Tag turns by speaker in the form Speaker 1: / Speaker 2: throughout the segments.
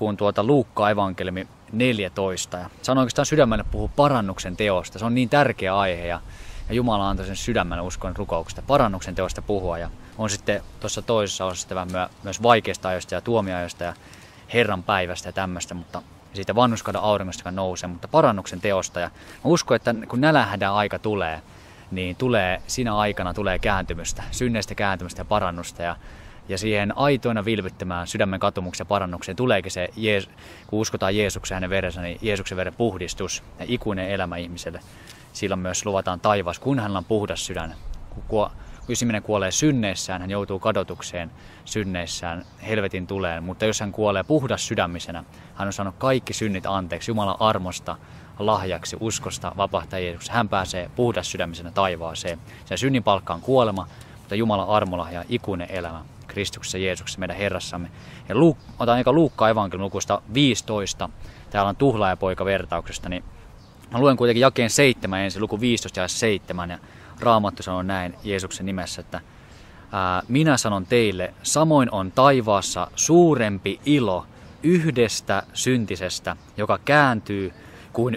Speaker 1: alkuun Luukkaan evankeliumi 14. Ja se on oikeastaan sydämelle puhua parannuksen teosta. Se on niin tärkeä aihe ja Jumala antoi sen sydämelle uskon rukouksesta parannuksen teosta puhua. Ja on sitten tuossa toisessa osassa vähän myös vaikeista ajoista ja tuomioajoista ja Herran päivästä ja tämmöistä, mutta siitä vanhurskauden auringosta, joka nousee, mutta parannuksen teosta. Ja mä uskon, että kun nälänhädän aika tulee, niin siinä aikana tulee kääntymystä, synneistä kääntymistä ja parannusta. Ja siihen aitoina vilpittömään sydämen katumuksen ja parannukseen tuleekin se, kun uskotaan Jeesuksen hänen verensä, niin Jeesuksen veren puhdistus ja ikuinen elämä ihmiselle. Silloin myös luvataan taivas, kun hänellä on puhdas sydän. Kun ihminen kuolee synneissään, hän joutuu kadotukseen synneissään, helvetin tuleen. Mutta jos hän kuolee puhdas sydämisenä, hän on saanut kaikki synnit anteeksi Jumalan armosta, lahjaksi, uskosta, vapahtaa Jeesuksessa. Hän pääsee puhdas sydämisenä taivaaseen. Se synnin palkka on kuolema, mutta Jumalan armolahja ikuinen elämä Kristuksessa Jeesuksessa meidän Herrassamme. Ja otan eka Luukkaan evankeliumin lukusta 15. Täällä on tuhlaajapoika vertauksesta, niin mä luen kuitenkin jakeen 7 ensin, luku 15 ja 7. Ja Raamattu sanoo näin Jeesuksen nimessä, että minä sanon teille, samoin on taivaassa suurempi ilo yhdestä syntisestä, joka kääntyy, kuin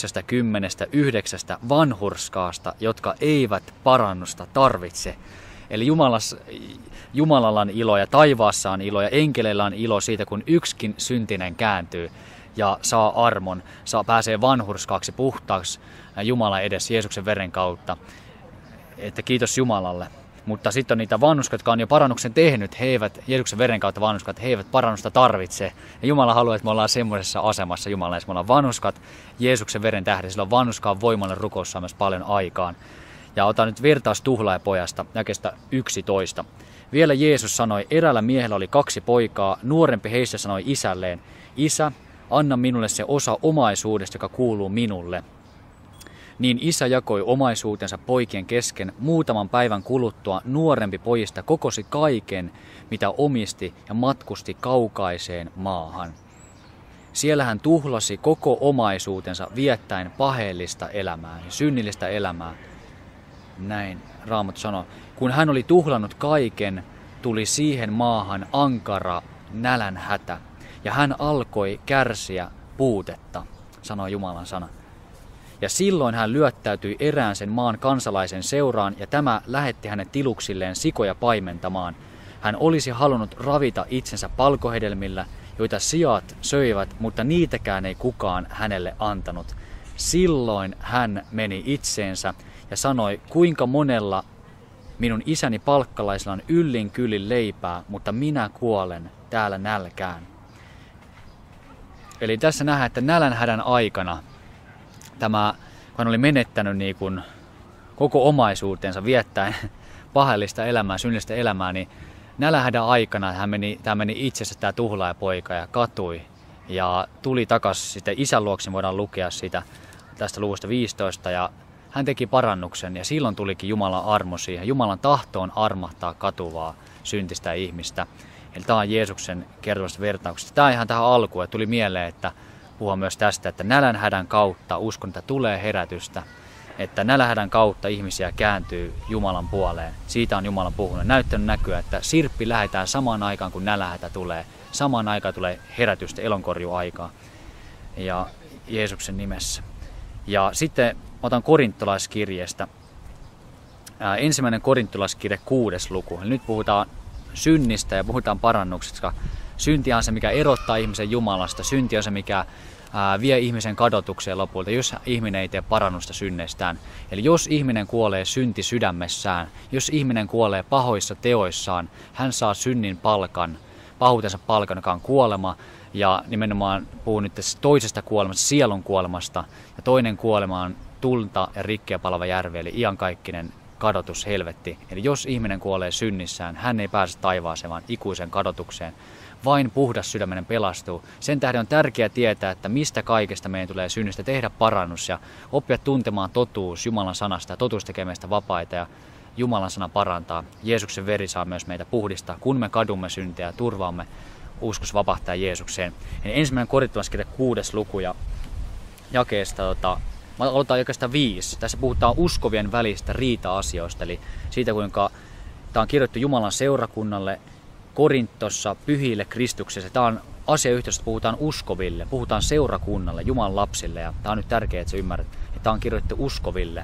Speaker 1: 99 vanhurskaasta, jotka eivät parannusta tarvitse. Eli Jumalalla on ilo ja taivaassa on ilo ja enkeleillä on ilo siitä, kun yksikin syntinen kääntyy ja saa armon, pääsee vanhurskaaksi, puhtaaksi Jumalan edessä Jeesuksen veren kautta. Että kiitos Jumalalle. Mutta sitten on niitä vanhurskaita, jotka on jo parannuksen tehnyt, he eivät Jeesuksen veren kautta vanhurskaat, he eivät parannusta tarvitse. Ja Jumala haluaa, että me ollaan semmoisessa asemassa Jumala, että me ollaan vanhurskaat Jeesuksen veren tähden, silloin vanhurskaan voimalla rukous saa myös paljon aikaan. Ja otan nyt vertaus tuhlaajapojasta, jakeesta 11. Vielä Jeesus sanoi, eräällä miehellä oli 2 poikaa, nuorempi heistä sanoi isälleen, Isä, anna minulle se osa omaisuudesta, joka kuuluu minulle. Niin isä jakoi omaisuutensa poikien kesken. Muutaman päivän kuluttua nuorempi pojista kokosi kaiken, mitä omisti ja matkusti kaukaiseen maahan. Siellä hän tuhlasi koko omaisuutensa viettäen paheellista elämää ja synnillistä elämää. Näin Raamattu sanoo. Kun hän oli tuhlannut kaiken, tuli siihen maahan ankara nälänhätä. Ja hän alkoi kärsiä puutetta, sanoi Jumalan sana. Ja silloin hän lyöttäytyi erään sen maan kansalaisen seuraan, ja tämä lähetti hänet tiluksilleen sikoja paimentamaan. Hän olisi halunnut ravita itsensä palkohedelmillä, joita siat söivät, mutta niitäkään ei kukaan hänelle antanut. Silloin hän meni itseensä ja sanoi, kuinka monella minun isäni palkkalaisilla on yllin kyllin leipää, mutta minä kuolen täällä nälkään. Eli tässä nähdään, että nälänhädän aikana kun hän oli menettänyt niin kuin koko omaisuutensa viettäen paheellista elämää, synnillistä elämää, niin nälänhädän aikana tämä meni itsessä tämä tuhlaajapoika ja katui. Ja tuli takaisin sitten isän luokse, voidaan lukea sitä tästä luvusta 15. Ja hän teki parannuksen ja silloin tulikin Jumalan armo siihen. Jumalan tahtoon armahtaa katuvaa syntistä ihmistä. Eli tämä on Jeesuksen kertovasta vertauksesta. Tämä ihan tähän alkuun, että tuli mieleen, että puhua myös tästä, että nälänhädän kautta uskon, että tulee herätystä. Että nälänhädän kautta ihmisiä kääntyy Jumalan puoleen. Siitä on Jumala puhunut. Näyttänyt näkyä, että sirppi lähetään samaan aikaan, kun nälänhätä tulee. Samaan aikaan tulee herätystä, elonkorjuaikaa. Ja Jeesuksen nimessä. Ja sitten otan korintolaiskirjeestä. Ensimmäinen korintolaiskirje 6. luku. Eli nyt puhutaan synnistä ja puhutaan parannuksesta. Synti on se, mikä erottaa ihmisen Jumalasta. Synti on se, mikä vie ihmisen kadotukseen lopulta, jos ihminen ei tee parannusta synneistään. Eli jos ihminen kuolee synti sydämessään, jos ihminen kuolee pahoissa teoissaan, hän saa synnin palkan, pahuutensa palkan, joka on kuolema. Ja nimenomaan puhun nyt tässä toisesta kuolemasta, sielun kuolemasta. Ja toinen kuolema on tulta ja rikkeä palava järvi, eli iankaikkinen kadotus, helvetti. Eli jos ihminen kuolee synnissään, hän ei pääse taivaaseen, vaan ikuiseen kadotukseen. Vain puhdas sydäminen pelastuu. Sen tähden on tärkeää tietää, että mistä kaikesta meidän tulee synnistä tehdä parannus ja oppia tuntemaan totuus Jumalan sanasta ja totuus tekee meistä vapaita ja Jumalan sana parantaa. Jeesuksen veri saa myös meitä puhdistaa, kun me kadumme syntejä ja turvaamme uskossa vapahtaa Jeesukseen. Eli ensimmäinen korintolaiskirje 6. luku ja jakeesta, aloitetaan jakeesta 5. Tässä puhutaan uskovien välistä riita-asioista, eli siitä kuinka tämä on kirjoittu Jumalan seurakunnalle Korintossa pyhille Kristuksessa. Tämä on asiayhteisöstä puhutaan uskoville, puhutaan seurakunnalle, Jumalan lapsille. Ja tämä on nyt tärkeää, että sä ymmärrät, että tämä on kirjoitettu uskoville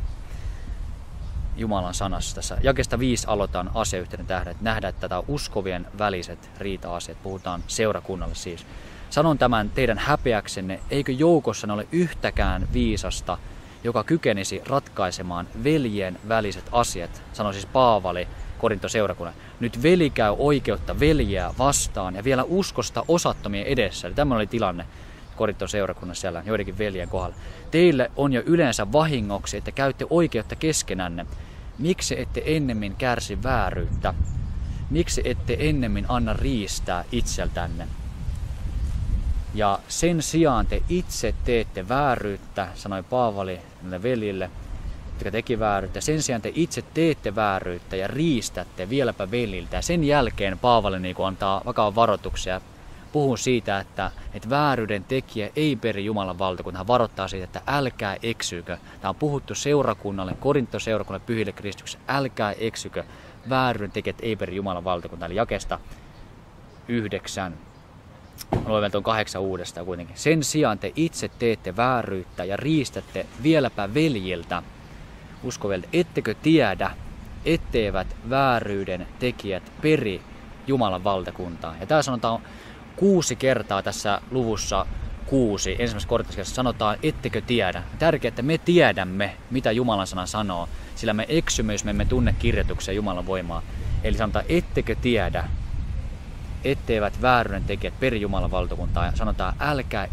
Speaker 1: Jumalan sanassa. Tässä jakeesta 5 aloitetaan asiayhteyden tähden, että nähdään, että tätä uskovien väliset riita-asiat, puhutaan seurakunnalle siis. Sanon tämän teidän häpeäksenne, eikö joukossanne ole yhtäkään viisasta, joka kykenisi ratkaisemaan veljien väliset asiat, sanoi siis Paavali Korinton seurakunnan. Nyt veli käy oikeutta veljeä vastaan ja vielä uskosta osattomien edessä. Eli tämmöinen oli tilanne Korinton seurakunnassa siellä joidenkin veljen kohdalla. Teille on jo yleensä vahingoksi, että käytte oikeutta keskenänne. Miksi ette ennemmin kärsi vääryyttä? Miksi ette ennemmin anna riistää itseltänne? Ja sen sijaan te itse teette vääryyttä, sanoi Paavali näille veljille, jotka teki vääryyttä. Sen sijaan te itse teette vääryyttä ja riistätte vieläpä veljiltä. Ja sen jälkeen Paavali antaa vakavan varoituksia. Puhuu siitä, että vääryyden tekijä ei peri Jumalan valtakuntaa. Hän varoittaa siitä, että älkää eksykö. Tämä on puhuttu seurakunnalle, Korinton seurakunnalle, pyhille Kristukselle. Älkää eksykö. Vääryyden tekijät ei peri Jumalan valtakuntaa. Eli jakeesta 9. Luen vielä tuon 8 uudestaan kuitenkin. Sen sijaan te itse teette vääryyttä ja riistätte vieläpä veljiltä. Uskovelta, ettekö tiedä, etteivät vääryyden tekijät peri Jumalan valtakuntaa. Ja tämä sanotaan 6 kertaa tässä luvussa 6, ensimmäisessä Korintoskirjassa sanotaan, ettekö tiedä. Tärkeää, että me tiedämme, mitä Jumalan sana sanoo, sillä me eksymme, jos me emme tunne kirjoituksia Jumalan voimaa. Eli sanotaan, ettekö tiedä, etteivät vääryyden tekijät peri Jumalan valtakuntaa. Ja sanotaan, älkää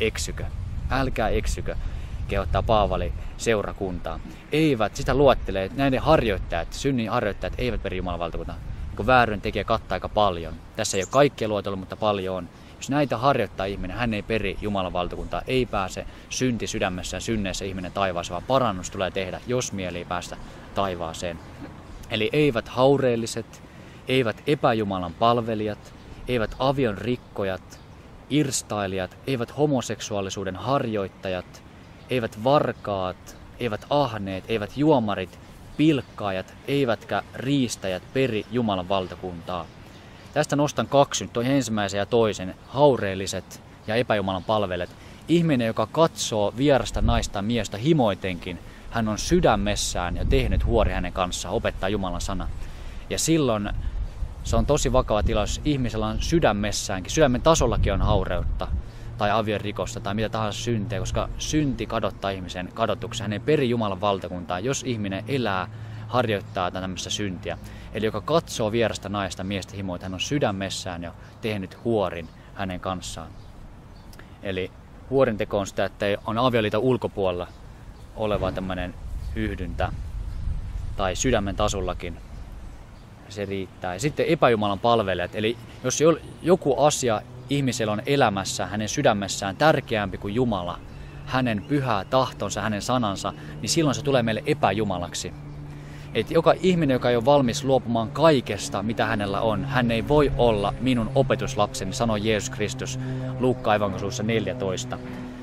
Speaker 1: eksykö, kehottaa Paavali seurakuntaa. Eivät, sitä luettelee, näiden harjoittajat, synnin harjoittajat eivät peri Jumalan valtakuntaa. Kun vääryyden tekijä kattaa aika paljon. Tässä ei ole kaikkea luetellut, mutta paljon on. Jos näitä harjoittaa ihminen, hän ei peri Jumalan valtakuntaa, ei pääse synti sydämessä ja synneessä ihminen taivaaseen, vaan parannus tulee tehdä, jos mieli ei päästä taivaaseen. Eli eivät haureelliset, eivät epäjumalan palvelijat, eivät avion rikkojat, irstailijat, eivät homoseksuaalisuuden harjoittajat, eivät varkaat, eivät ahneet, eivät juomarit, pilkkaajat, eivätkä riistäjät peri Jumalan valtakuntaa. Tästä nostan 2, toi ensimmäisen ja toisen, haureelliset ja epäjumalan palvelijat. Ihminen, joka katsoo vierasta naista miestä himoitenkin, hän on sydämessään ja tehnyt huori hänen kanssaan, opettaa Jumalan sana. Ja silloin se on tosi vakava tilanne, jos ihmisellä on sydämessäänkin, sydämen tasollakin on haureutta tai aviorikosta tai mitä tahansa syntiä, koska synti kadottaa ihmisen kadotuksen. Hän ei peri Jumalan valtakuntaa, jos ihminen elää, harjoittaa tämmöistä syntiä. Eli joka katsoo vierasta naista miestä himoita, hän on sydämessään jo tehnyt huorin hänen kanssaan. Eli huorin teko on sitä, että on avioliiton ulkopuolella oleva tämmöinen yhdyntä tai sydämen tasollakin. Se riittää. Ja sitten epäjumalan palvelijat, eli jos joku asia ihmisellä on elämässä, hänen sydämessään tärkeämpi kuin Jumala, hänen pyhä tahtonsa, hänen sanansa, niin silloin se tulee meille epäjumalaksi. Että joka ihminen, joka ei ole valmis luopumaan kaikesta, mitä hänellä on, hän ei voi olla minun opetuslapseni, sanoi Jeesus Kristus Luukkaan evankeliumissa 14.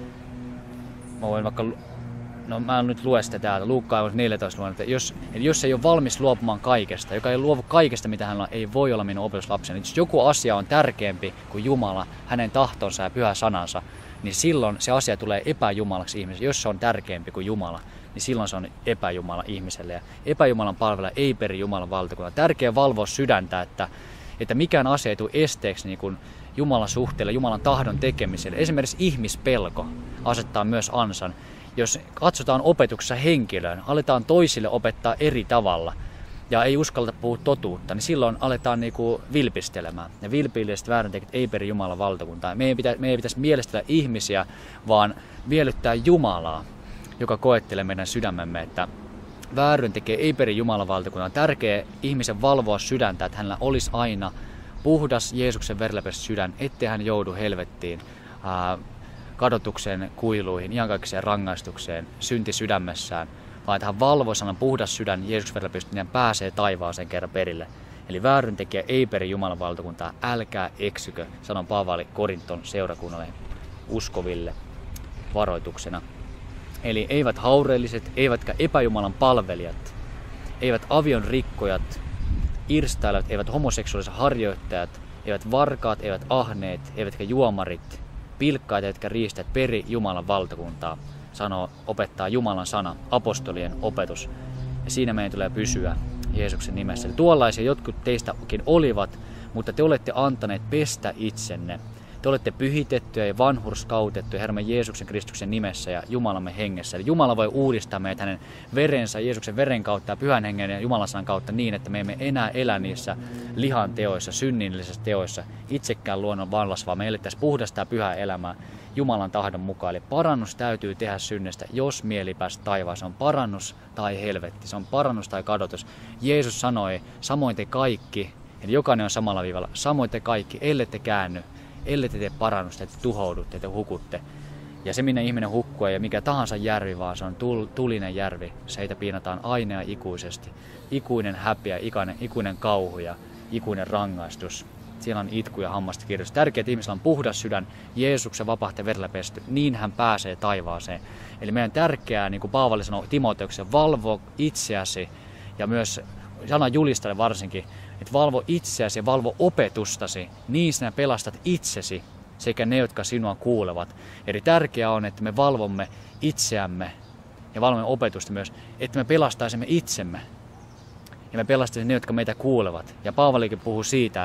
Speaker 1: Mä en nyt lue sitä täältä, Luukkaan 14 luen, että jos ei ole valmis luopumaan kaikesta, joka ei luovu kaikesta, mitä hänellä on, ei voi olla minun opetuslapseni. Jos joku asia on tärkeämpi kuin Jumala, hänen tahtonsa ja pyhä sanansa, niin silloin se asia tulee epäjumalaksi ihmiselle. Jos se on tärkeämpi kuin Jumala, niin silloin se on epäjumala ihmiselle. Ja epäjumalan palvelija ei peri Jumalan valtakuntaa. Tärkeää valvoa sydäntä, että mikään asia ei tule esteeksi niin kuin Jumalan suhteelle, Jumalan tahdon tekemiselle. Esimerkiksi ihmispelko asettaa myös ansan. Jos katsotaan opetuksessa henkilöön, aletaan toisille opettaa eri tavalla ja ei uskalleta puhua totuutta, niin silloin aletaan niinku vilpistelemään. Ja vilpilliset väärintekijät ei peri Jumalan valtakuntaa. Meidän ei pitäisi mielestellä ihmisiä, vaan miellyttää Jumalaa, joka koettelee meidän sydämemme, että väärintekijä ei peri Jumalan valtakuntaa. On tärkeää ihmisen valvoa sydäntä, että hänellä olisi aina puhdas Jeesuksen verellä pesty sydän, ettei hän joudu helvettiin, kadotukseen, kuiluihin, iankaikkiseen rangaistukseen, synti sydämessään, vaan että hän valvoi sanan puhdas sydän Jeesuksen verellä pesty, niin hän pääsee taivaaseen kerran perille. Eli väärintekijä ei peri Jumalan valtakuntaa, älkää eksykö, sanon Paavali Korinton seurakunnalle uskoville varoituksena. Eli eivät haureelliset, eivätkä epäjumalan palvelijat, eivät avion rikkojat, irstailijat, eivät homoseksuaaliset harjoittajat, eivät varkaat, eivät ahneet, eivätkä juomarit, pilkkaat eivätkä riistät peri Jumalan valtakuntaa, opettaa Jumalan sana, apostolien opetus. Ja siinä meidän tulee pysyä Jeesuksen nimessä. Eli tuollaisia jotkut teistäkin olivat, mutta te olette antaneet pestä itsenne. Te olette pyhitettyjä ja vanhurskautettuja Herramme Jeesuksen Kristuksen nimessä ja Jumalamme hengessä. Eli Jumala voi uudistaa meitä hänen verensä, Jeesuksen veren kautta ja pyhän hengen ja Jumalan sanan kautta niin, että me emme enää elä niissä lihan teoissa, synnillisissä teoissa, itsekään luonnon vallassa, vaan me elettäisiin puhdasta ja pyhää elämää Jumalan tahdon mukaan. Eli parannus täytyy tehdä synnestä, jos mieli päästä taivaaseen. Se on parannus tai helvetti, se on parannus tai kadotus. Jeesus sanoi, samoin te kaikki, eli jokainen on samalla viivalla, samoin te kaikki, ellette käänny, ellei te tee parannusta, että te hukutte. Ja se, minne ihminen hukkuu, ja mikä tahansa järvi, vaan se on tulinen järvi. Seitä piinataan aina ja ikuisesti. Ikuinen häpeä, ikuinen kauhu ja ikuinen rangaistus. Siellä on itku ja hammasta kirjoitus. Tärkeää, että ihmisellä on puhdas sydän, Jeesuksen vapahteen verellä pesty. Niin hän pääsee taivaaseen. Eli meidän tärkeää, niin kuin Paavali sanoi Timoteukseen, valvo itseäsi ja myös sanan julistajalle varsinkin, että valvo itseäsi ja valvo opetustasi, niin sinä pelastat itsesi sekä ne, jotka sinua kuulevat. Eli tärkeää on, että me valvomme itseämme ja valvomme opetusta myös, että me pelastaisimme itsemme ja me pelastaisimme ne, jotka meitä kuulevat. Ja Paavalikin puhuu siitä,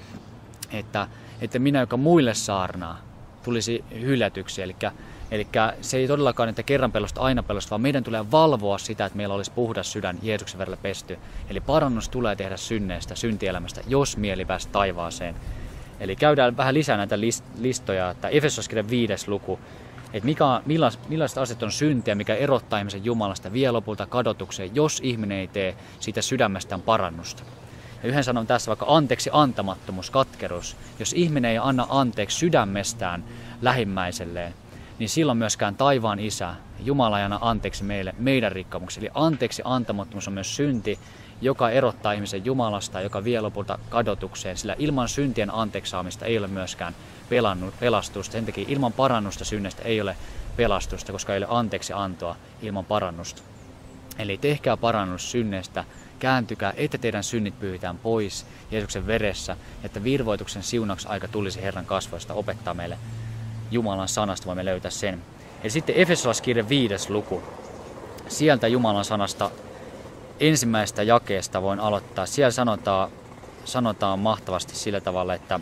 Speaker 1: että minä, joka muille saarnaa, tulisi hylätyksi. Eli se ei todellakaan, että kerran pelosta aina pelosta, vaan meidän tulee valvoa sitä, että meillä olisi puhdas sydän Jeesuksen verellä pesty. Eli parannus tulee tehdä synneistä, syntielämästä, jos mieli päästä taivaaseen. Eli käydään vähän lisää näitä listoja, että Efesoskirjan 5. luku, että millaiset asiat on syntiä, mikä erottaa ihmisen Jumalasta vie lopulta kadotukseen, jos ihminen ei tee siitä sydämestään parannusta. Ja yhden sanon tässä vaikka anteeksi antamattomuus, katkeruus. Jos ihminen ei anna anteeksi sydämestään lähimmäiselleen, niin silloin myöskään taivaan Isä, Jumala ei anna anteeksi meidän rikkomuksia. Eli anteeksi antamattomuus on myös synti, joka erottaa ihmisen Jumalasta, joka vie lopulta kadotukseen. Sillä ilman syntien anteeksisaamista ei ole myöskään pelastusta. Sen takia ilman parannusta synnestä ei ole pelastusta, koska ei ole anteeksi antoa ilman parannusta. Eli tehkää parannus synnestä, kääntykää, että teidän synnit pyyhitään pois Jeesuksen veressä, että virvoituksen siunaksi aika tulisi Herran kasvoista opettaa meille Jumalan sanasta, voimme löytää sen. Eli sitten Efesolaiskirjan 5. luku. Sieltä Jumalan sanasta ensimmäisestä jakeesta voin aloittaa. Siellä sanotaan mahtavasti sillä tavalla, että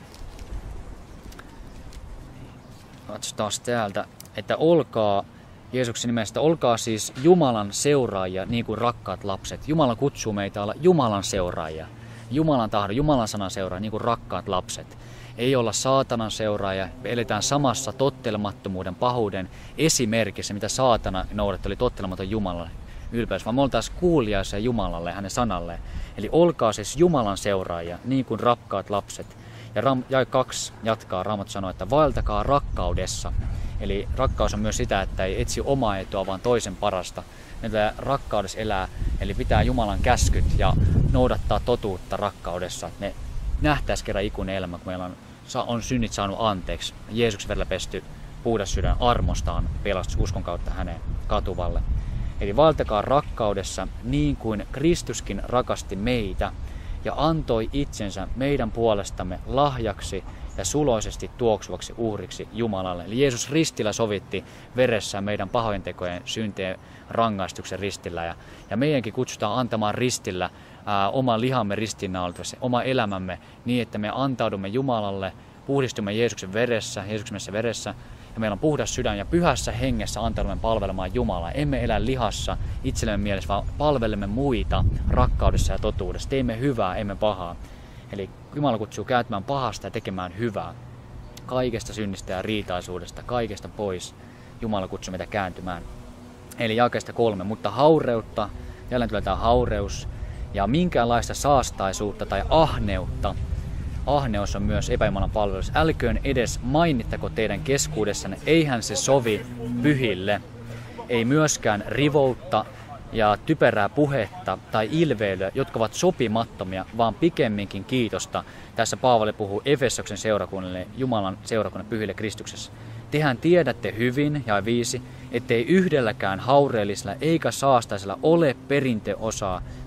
Speaker 1: katsotaan täältä, että olkaa Jeesuksen nimestä, olkaa siis Jumalan seuraajia niin kuin rakkaat lapset. Jumala kutsuu meitä olla Jumalan seuraajia. Jumalan tahdon, Jumalan sanan seuraajia niin kuin rakkaat lapset. Ei olla saatanan seuraajia, me eletään samassa tottelemattomuuden, pahuuden esimerkissä, mitä saatana noudatti, oli tottelematon Jumalalle ylpeys, vaan me oltaisiin kuuliaisia Jumalalle ja hänen sanalleen. Eli olkaa siis Jumalan seuraajia, niin kuin rakkaat lapset. Ja jae 2 jatkaa, Raamattu sanoo, että vaeltakaa rakkaudessa. Eli rakkaus on myös sitä, että ei etsi omaa etua, vaan toisen parasta. Meidän rakkaudessa elää, eli pitää Jumalan käskyt ja noudattaa totuutta rakkaudessa. Ne nähtäisi kerran ikuinen elämä, kun meillä on synnit saanut anteeksi. Jeesuksen verellä pesty puhdas sydän armostaan pelastus uskon kautta hänen katuvalle. Eli vaeltakaa rakkaudessa niin kuin Kristuskin rakasti meitä ja antoi itsensä meidän puolestamme lahjaksi ja suloisesti tuoksuvaksi uhriksi Jumalalle. Eli Jeesus ristillä sovitti veressään meidän pahojen tekojen syntien rangaistuksen ristillä. Ja meidänkin kutsutaan antamaan ristillä oman lihamme ristiinnaulitavassa, oma elämämme niin, että me antaudumme Jumalalle, puhdistumme Jeesuksen veressä ja meillä on puhdas sydän ja pyhässä hengessä antaudumme palvelemaan Jumalaa. Emme elä lihassa itsellemme mielessä, vaan palvelemme muita rakkaudessa ja totuudessa. Teemme hyvää, emme pahaa. Eli Jumala kutsuu käyttämään pahasta ja tekemään hyvää. Kaikesta synnistä ja riitaisuudesta, kaikesta pois. Jumala kutsuu meitä kääntymään. Eli jakeesta 3, mutta haureutta, jälleen tulee tämä haureus, ja minkäänlaista saastaisuutta tai ahneutta. Ahneus on myös epäjumalan palvelus. Älköön edes mainittako teidän keskuudessanne, eihän se sovi pyhille. Ei myöskään rivoutta ja typerää puhetta tai ilveilyä, jotka ovat sopimattomia, vaan pikemminkin kiitosta. Tässä Paavali puhuu Efesoksen seurakunnalle, Jumalan seurakunnan pyhille Kristuksessa. Tehän tiedätte hyvin, ja 5, ettei yhdelläkään haureellisella eikä saastaisella ole perintöosaa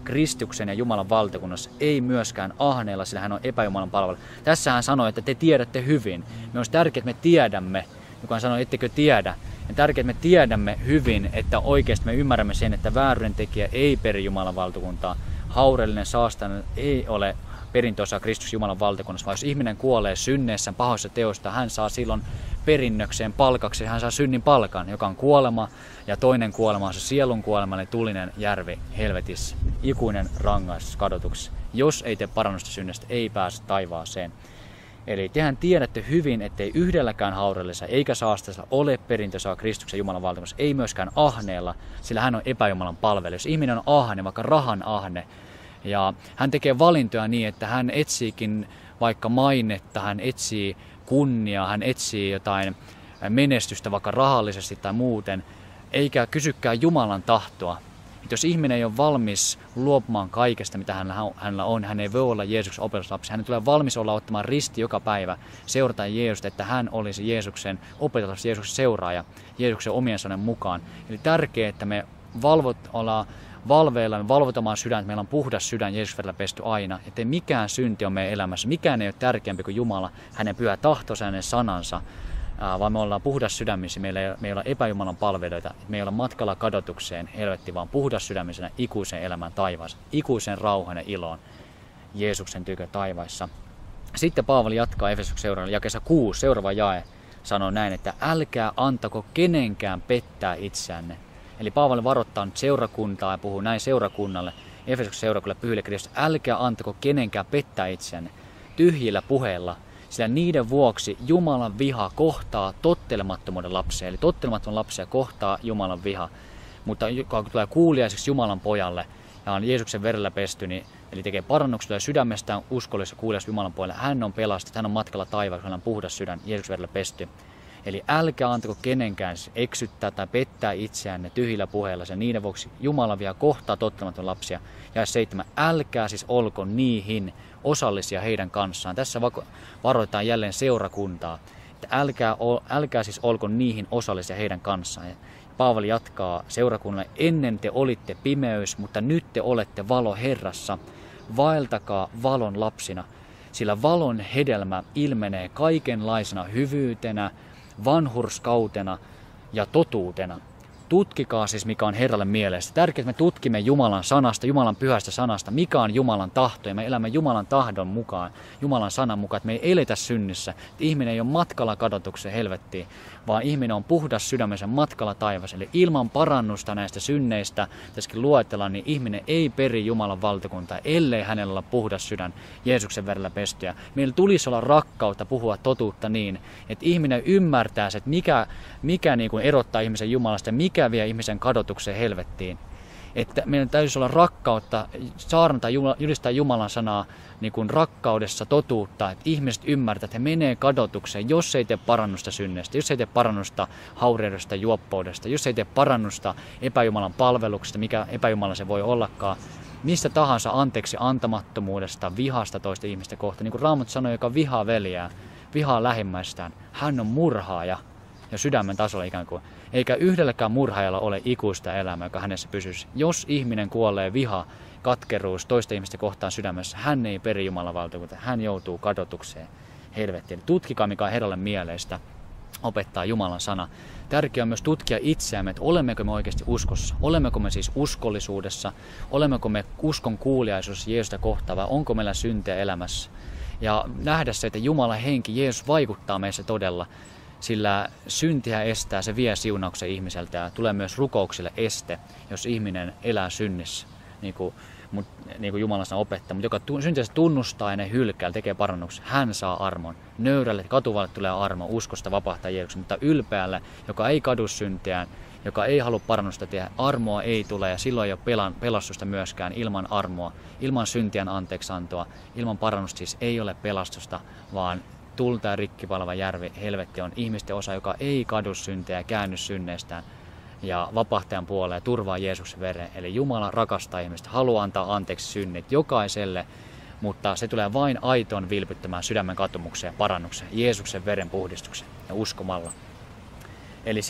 Speaker 1: Kristuksen ja Jumalan valtakunnassa, ei myöskään ahneella, sillä hän on epäjumalan palvelija. Tässä hän sanoi, että te tiedätte hyvin. Me olisi tärkeää, että me tiedämme, joka hän sanoi, ettekö tiedä. Ja tärkeää, että me tiedämme hyvin, että oikeasti me ymmärrämme sen, että vääryyden tekijä ei peri Jumalan valtakuntaa. Haurellinen saastainen ei ole perintöosa Kristus Jumalan valtakunnassa, vaan jos ihminen kuolee synneissään pahoissa teoista, hän saa silloin perinnökseen palkaksi, hän saa synnin palkan, joka on kuolema, ja toinen kuolema on se sielun kuolema, eli tulinen järvi helvetissä, ikuinen rangaistus kadotuksessa. Jos ei tee parannusta synnestä, ei pääse taivaaseen. Eli tehän tiedätte hyvin, ettei yhdelläkään haurellisella eikä saastaisella ole perintöosaa Kristuksen Jumalan valtakunnassa, ei myöskään ahneella, sillä hän on epäjumalan palvelija. Jos ihminen on ahne, vaikka rahan ahne, ja hän tekee valintoja niin, että hän etsiikin vaikka mainetta, hän etsii kunniaa, hän etsii jotain menestystä vaikka rahallisesti tai muuten, eikä kysykään Jumalan tahtoa. Että jos ihminen ei ole valmis luopumaan kaikesta, mitä hänellä on, hän ei voi olla Jeesuksen opetuslapsi. Hän tulee valmis olla ottamaan risti joka päivä, seurata Jeesusta, että hän olisi Jeesuksen opetuslapsi, Jeesuksen seuraaja, Jeesuksen omien sanojen mukaan. Eli tärkeää, että me ollaan valveilla, me valvotamaan sydäntä, meillä on puhdas sydän Jeesuksen verellä pesty aina, ettei mikään synti ole meidän elämässä, mikään ei ole tärkeämpi kuin Jumala, hänen pyhä tahtonsa, hänen sanansa, vaan me ollaan puhdas sydämissä, meillä ei ole epäjumalan palvelijoita, me ei olla matkalla kadotukseen, helvettiin, vaan puhdas sydämisenä ikuiseen elämään taivaassa, ikuisen rauhan ja iloon Jeesuksen tykö taivaissa. Sitten Paavali jatkaa Efesoksen seuraavalla jakeessa 6, seuraava jae, sanoo näin, että älkää antako kenenkään pettää itseänne. Eli Paavali varoittaa nyt seurakuntaa ja puhuu näin seurakunnalle, Efesoksen seurakunnalle pyhille kristityille, älkää antako kenenkään pettää itseänne tyhjillä puheilla, sillä niiden vuoksi Jumalan viha kohtaa tottelemattomuuden lapsia. Eli tottelemattomuuden lapsia kohtaa Jumalan viha, mutta joka tulee kuuliaiseksi Jumalan pojalle ja on Jeesuksen verellä pesty, niin, eli tekee parannuksia ja sydämestään uskollisessa kuuliaisessa Jumalan pojalle, hän on pelastettu, hän on matkalla taivaan, hän on puhdas sydän Jeesuksen verellä pesty. Eli älkää antako kenenkään eksyttää tai pettää itseänne tyhjillä puheilla, sen niiden vuoksi Jumala vielä kohtaa tottelemattomia lapsia. Ja 7. Älkää siis olko niihin osallisia heidän kanssaan. Tässä varoitetaan jälleen seurakuntaa, että älkää siis olko niihin osallisia heidän kanssaan. Ja Paavali jatkaa seurakunnalle, ennen te olitte pimeys, mutta nyt te olette valo Herrassa. Vaeltakaa valon lapsina, sillä valon hedelmä ilmenee kaikenlaisena hyvyytenä, vanhurskautena ja totuutena. Tutkikaa siis, mikä on Herralle mieleistä. Tärkeää, että me tutkimme Jumalan sanasta, Jumalan pyhästä sanasta, mikä on Jumalan tahto. Ja me elämme Jumalan tahdon mukaan, Jumalan sanan mukaan, että me ei eletä synnissä. Että ihminen ei ole matkalla kadotukseen helvettiin, vaan ihminen on puhdas sydämensä matkalla taivas. Eli ilman parannusta näistä synneistä, tässäkin luetellaan, niin ihminen ei peri Jumalan valtakuntaa, ellei hänellä ole puhdas sydän Jeesuksen verellä pestyä. Meillä tulisi olla rakkautta puhua totuutta niin, että ihminen ymmärtää se, että mikä niin kuin erottaa ihmisen Jumalasta ja mikä vie ihmisen kadotukseen helvettiin. Että meidän täytyisi olla rakkautta, saarnata, julistaa Jumalan sanaa niin kuin rakkaudessa totuutta, että ihmiset ymmärtävät, että he menee kadotukseen, jos ei tee parannusta synnestä, jos ei tee parannusta haureudesta, juoppoudesta, jos ei tee parannusta epäjumalan palveluksesta, mikä epäjumala se voi ollakaan, mistä tahansa anteeksi antamattomuudesta, vihasta toista ihmistä kohtaan. Niin kuin Raamattu sanoi, joka vihaa veljää, vihaa lähimmäistään, hän on murhaaja ja sydämen tasolla ikään kuin. Eikä yhdelläkään murhaajalla ole ikuista elämää, joka hänessä pysyisi. Jos ihminen kuolee viha, katkeruus toista ihmistä kohtaan sydämessä, hän ei peri Jumalan valtakuntaa, hän joutuu kadotukseen, helvettiin. Tutkikaa, mikä on Herralle mieleistä, opettaa Jumalan sana. Tärkeää on myös tutkia itseämme, että olemmeko me oikeasti uskossa, olemmeko me siis uskollisuudessa, olemmeko me uskon kuuliaisuudessa Jeesusta kohtaan vai onko meillä syntiä elämässä. Ja nähdä se, että Jumalan henki, Jeesus vaikuttaa meissä todella. Sillä syntiä estää, se vie siunauksen ihmiseltä ja tulee myös rukouksille este, jos ihminen elää synnissä, niin kuin Jumalan sana opettaa. Mutta joka syntiänsä tunnustaa ja ne hylkää, tekee parannuksen, hän saa armon. Nöyrälle, katuvalle tulee armo, uskosta vapahtaa Jeesuksen, mutta ylpeälle, joka ei kadu syntiään, joka ei halua parannusta tehdä, armoa ei tule ja silloin ei ole pelastusta myöskään ilman armoa, ilman syntien anteeksiantoa, ilman parannusta siis ei ole pelastusta, vaan tulta ja rikkipalava järvi, helvetti on ihmisten osa, joka ei kadu syntejä ja käänny synneistään ja vapahtajan puoleen turvaa Jeesuksen veren. Eli Jumala rakastaa ihmistä, haluaa antaa anteeksi synnit jokaiselle, mutta se tulee vain aitoon vilpittömään sydämen katumukseen ja parannukseen, Jeesuksen veren puhdistukseen ja uskomalla.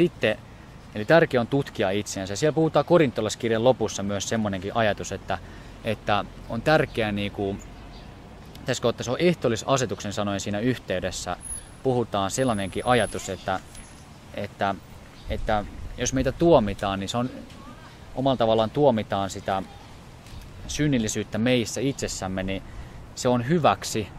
Speaker 1: Eli tärkeää on tutkia itseänsä. Siellä puhutaan korintolaiskirjan lopussa myös semmoinenkin ajatus, että että on tärkeää, tässä se on ehtoollisasetuksen sanoen siinä yhteydessä, puhutaan sellainenkin ajatus, että jos meitä tuomitaan, niin se on omalla tavallaan tuomitaan sitä synnillisyyttä meissä itsessämme, niin se on hyväksi,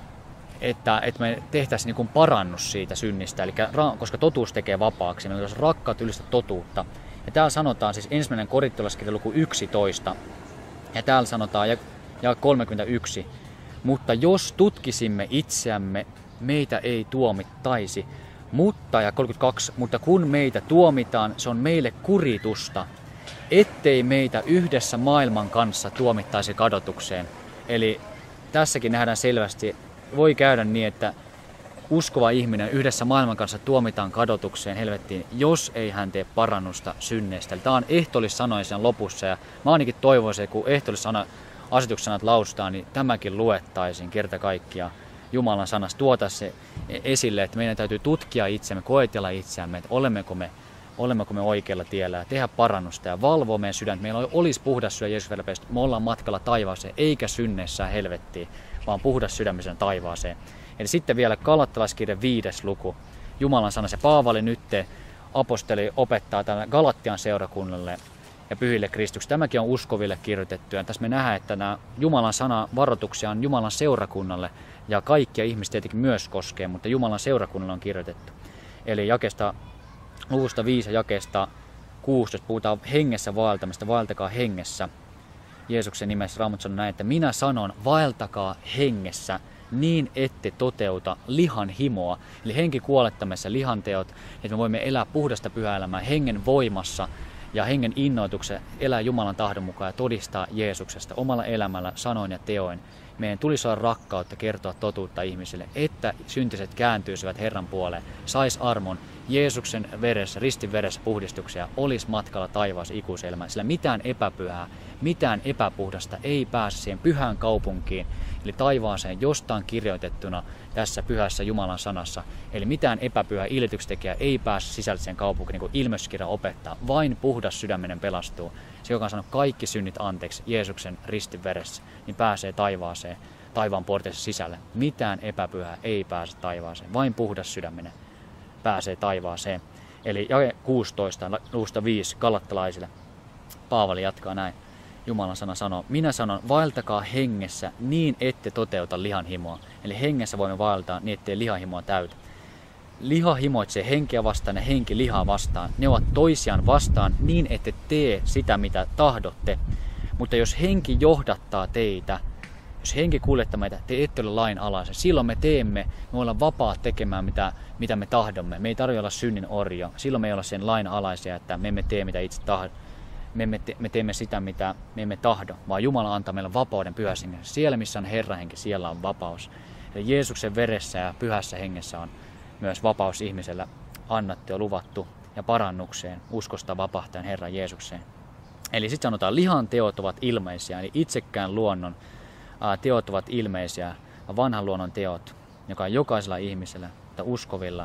Speaker 1: että me tehtäisiin niin parannus siitä synnistä, eli koska totuus tekee vapaaksi, meillä olisi rakkautta ylistä totuutta. Ja täällä sanotaan siis 1. Korintolaiskirja luku 11, ja täällä sanotaan ja 31, mutta jos tutkisimme itseämme, meitä ei tuomittaisi. Ja 32, mutta kun meitä tuomitaan, se on meille kuritusta, ettei meitä yhdessä maailman kanssa tuomittaisi kadotukseen. Eli tässäkin nähdään selvästi, voi käydä niin, että uskova ihminen yhdessä maailman kanssa tuomitaan kadotukseen helvettiin, jos ei hän tee parannusta synneistä. Eli tämä on ehtoollis-sanoja sen lopussa, ja mä ainakin toivoisin, että kun ehtoollis-asetuksenat lausutaan, niin tämäkin luettaisiin kerta kaikkiaan Jumalan sanasta, tuota se esille, että meidän täytyy tutkia itseämme, koetella itseämme, että olemmeko me oikealla tiellä ja tehdä parannusta ja valvoa meidän sydäntä. Meillä olisi puhdas sydän Jeesus verran, me ollaan matkalla taivaaseen, eikä synneissään helvettiin, vaan puhdas sydämisen taivaaseen. Eli sitten vielä Galattalaiskirjan 5. luku, Jumalan sana, se Paavali nyt apostoli opettaa tälle Galattian seurakunnalle ja pyhille Kristuksille. Tämäkin on uskoville kirjoitettu, ja tässä me nähdään, että nämä Jumalan sana varoituksia on Jumalan seurakunnalle, ja kaikkia ihmisiä tietenkin myös koskee, mutta Jumalan seurakunnalle on kirjoitettu. Eli luvusta 5 ja jakeesta 16 puhutaan hengessä vaeltamista, vaeltakaa hengessä. Jeesuksen nimessä Raamattu sanoo näin, että minä sanon, vaeltakaa hengessä, niin ette toteuta lihan himoa. Eli henki kuolettamassa lihanteot, että me voimme elää puhdasta pyhää elämää hengen voimassa ja hengen innoituksen, elää Jumalan tahdon mukaan ja todistaa Jeesuksesta omalla elämällä, sanoin ja teoin. Meidän tulisi olla rakkautta, kertoa totuutta ihmisille, että syntiset kääntyisivät Herran puoleen, sais armon Jeesuksen veressä, ristin veressä puhdistuksia, olisi matkalla taivaaseen ikuiselämään. Sillä mitään epäpyhää, mitään epäpuhdasta ei pääse siihen pyhään kaupunkiin, eli taivaaseen jostain kirjoitettuna tässä pyhässä Jumalan sanassa. Eli mitään epäpyhää ilityksetekijää ei pääse sisälliseen kaupunkiin, niin kuin Ilmestyskirja opettaa. Vain puhdas sydäminen pelastuu. Se, joka on sanonut kaikki synnit anteeksi Jeesuksen ristin veressä, niin pääsee taivaaseen, taivaan portissa sisälle. Mitään epäpyhää ei pääse taivaaseen, vain puhdas sydäminen pääsee taivaaseen. Eli jae 16, luvusta 5 galattalaisille. Paavali jatkaa näin. Jumalan sana sanoo, minä sanon, vaeltakaa hengessä niin ette toteuta lihan himoa. Eli hengessä voimme vaeltaa niin ettei lihan himoa täytä. Liha himoitsee henkeä vastaan ja henki lihaa vastaan. Ne ovat toisiaan vastaan niin ette tee sitä mitä tahdotte. Mutta jos henki johdattaa teitä, jos henki kuljettaa meitä, te ette ole lain alaisen. Silloin me ollaan vapaat tekemään mitä me tahdomme. Me ei tarvitse olla synnin orja. Silloin me ei olla sen lain alaisia, että me emme tee mitä itse tahdo. Me teemme sitä, mitä me emme tahdo, vaan Jumala antaa meille vapauden pyhässä hengessä. Siellä, missä on Herran henki, siellä on vapaus. Eli Jeesuksen veressä ja pyhässä hengessä on myös vapaus ihmisellä annettu ja luvattu ja parannukseen, uskosta vapahtajan Herran Jeesukseen. Eli sitten sanotaan, lihan teot ovat ilmeisiä, eli itsekään luonnon teot ovat ilmeisiä, vanhan luonnon teot, joka on jokaisella ihmisellä tai uskovilla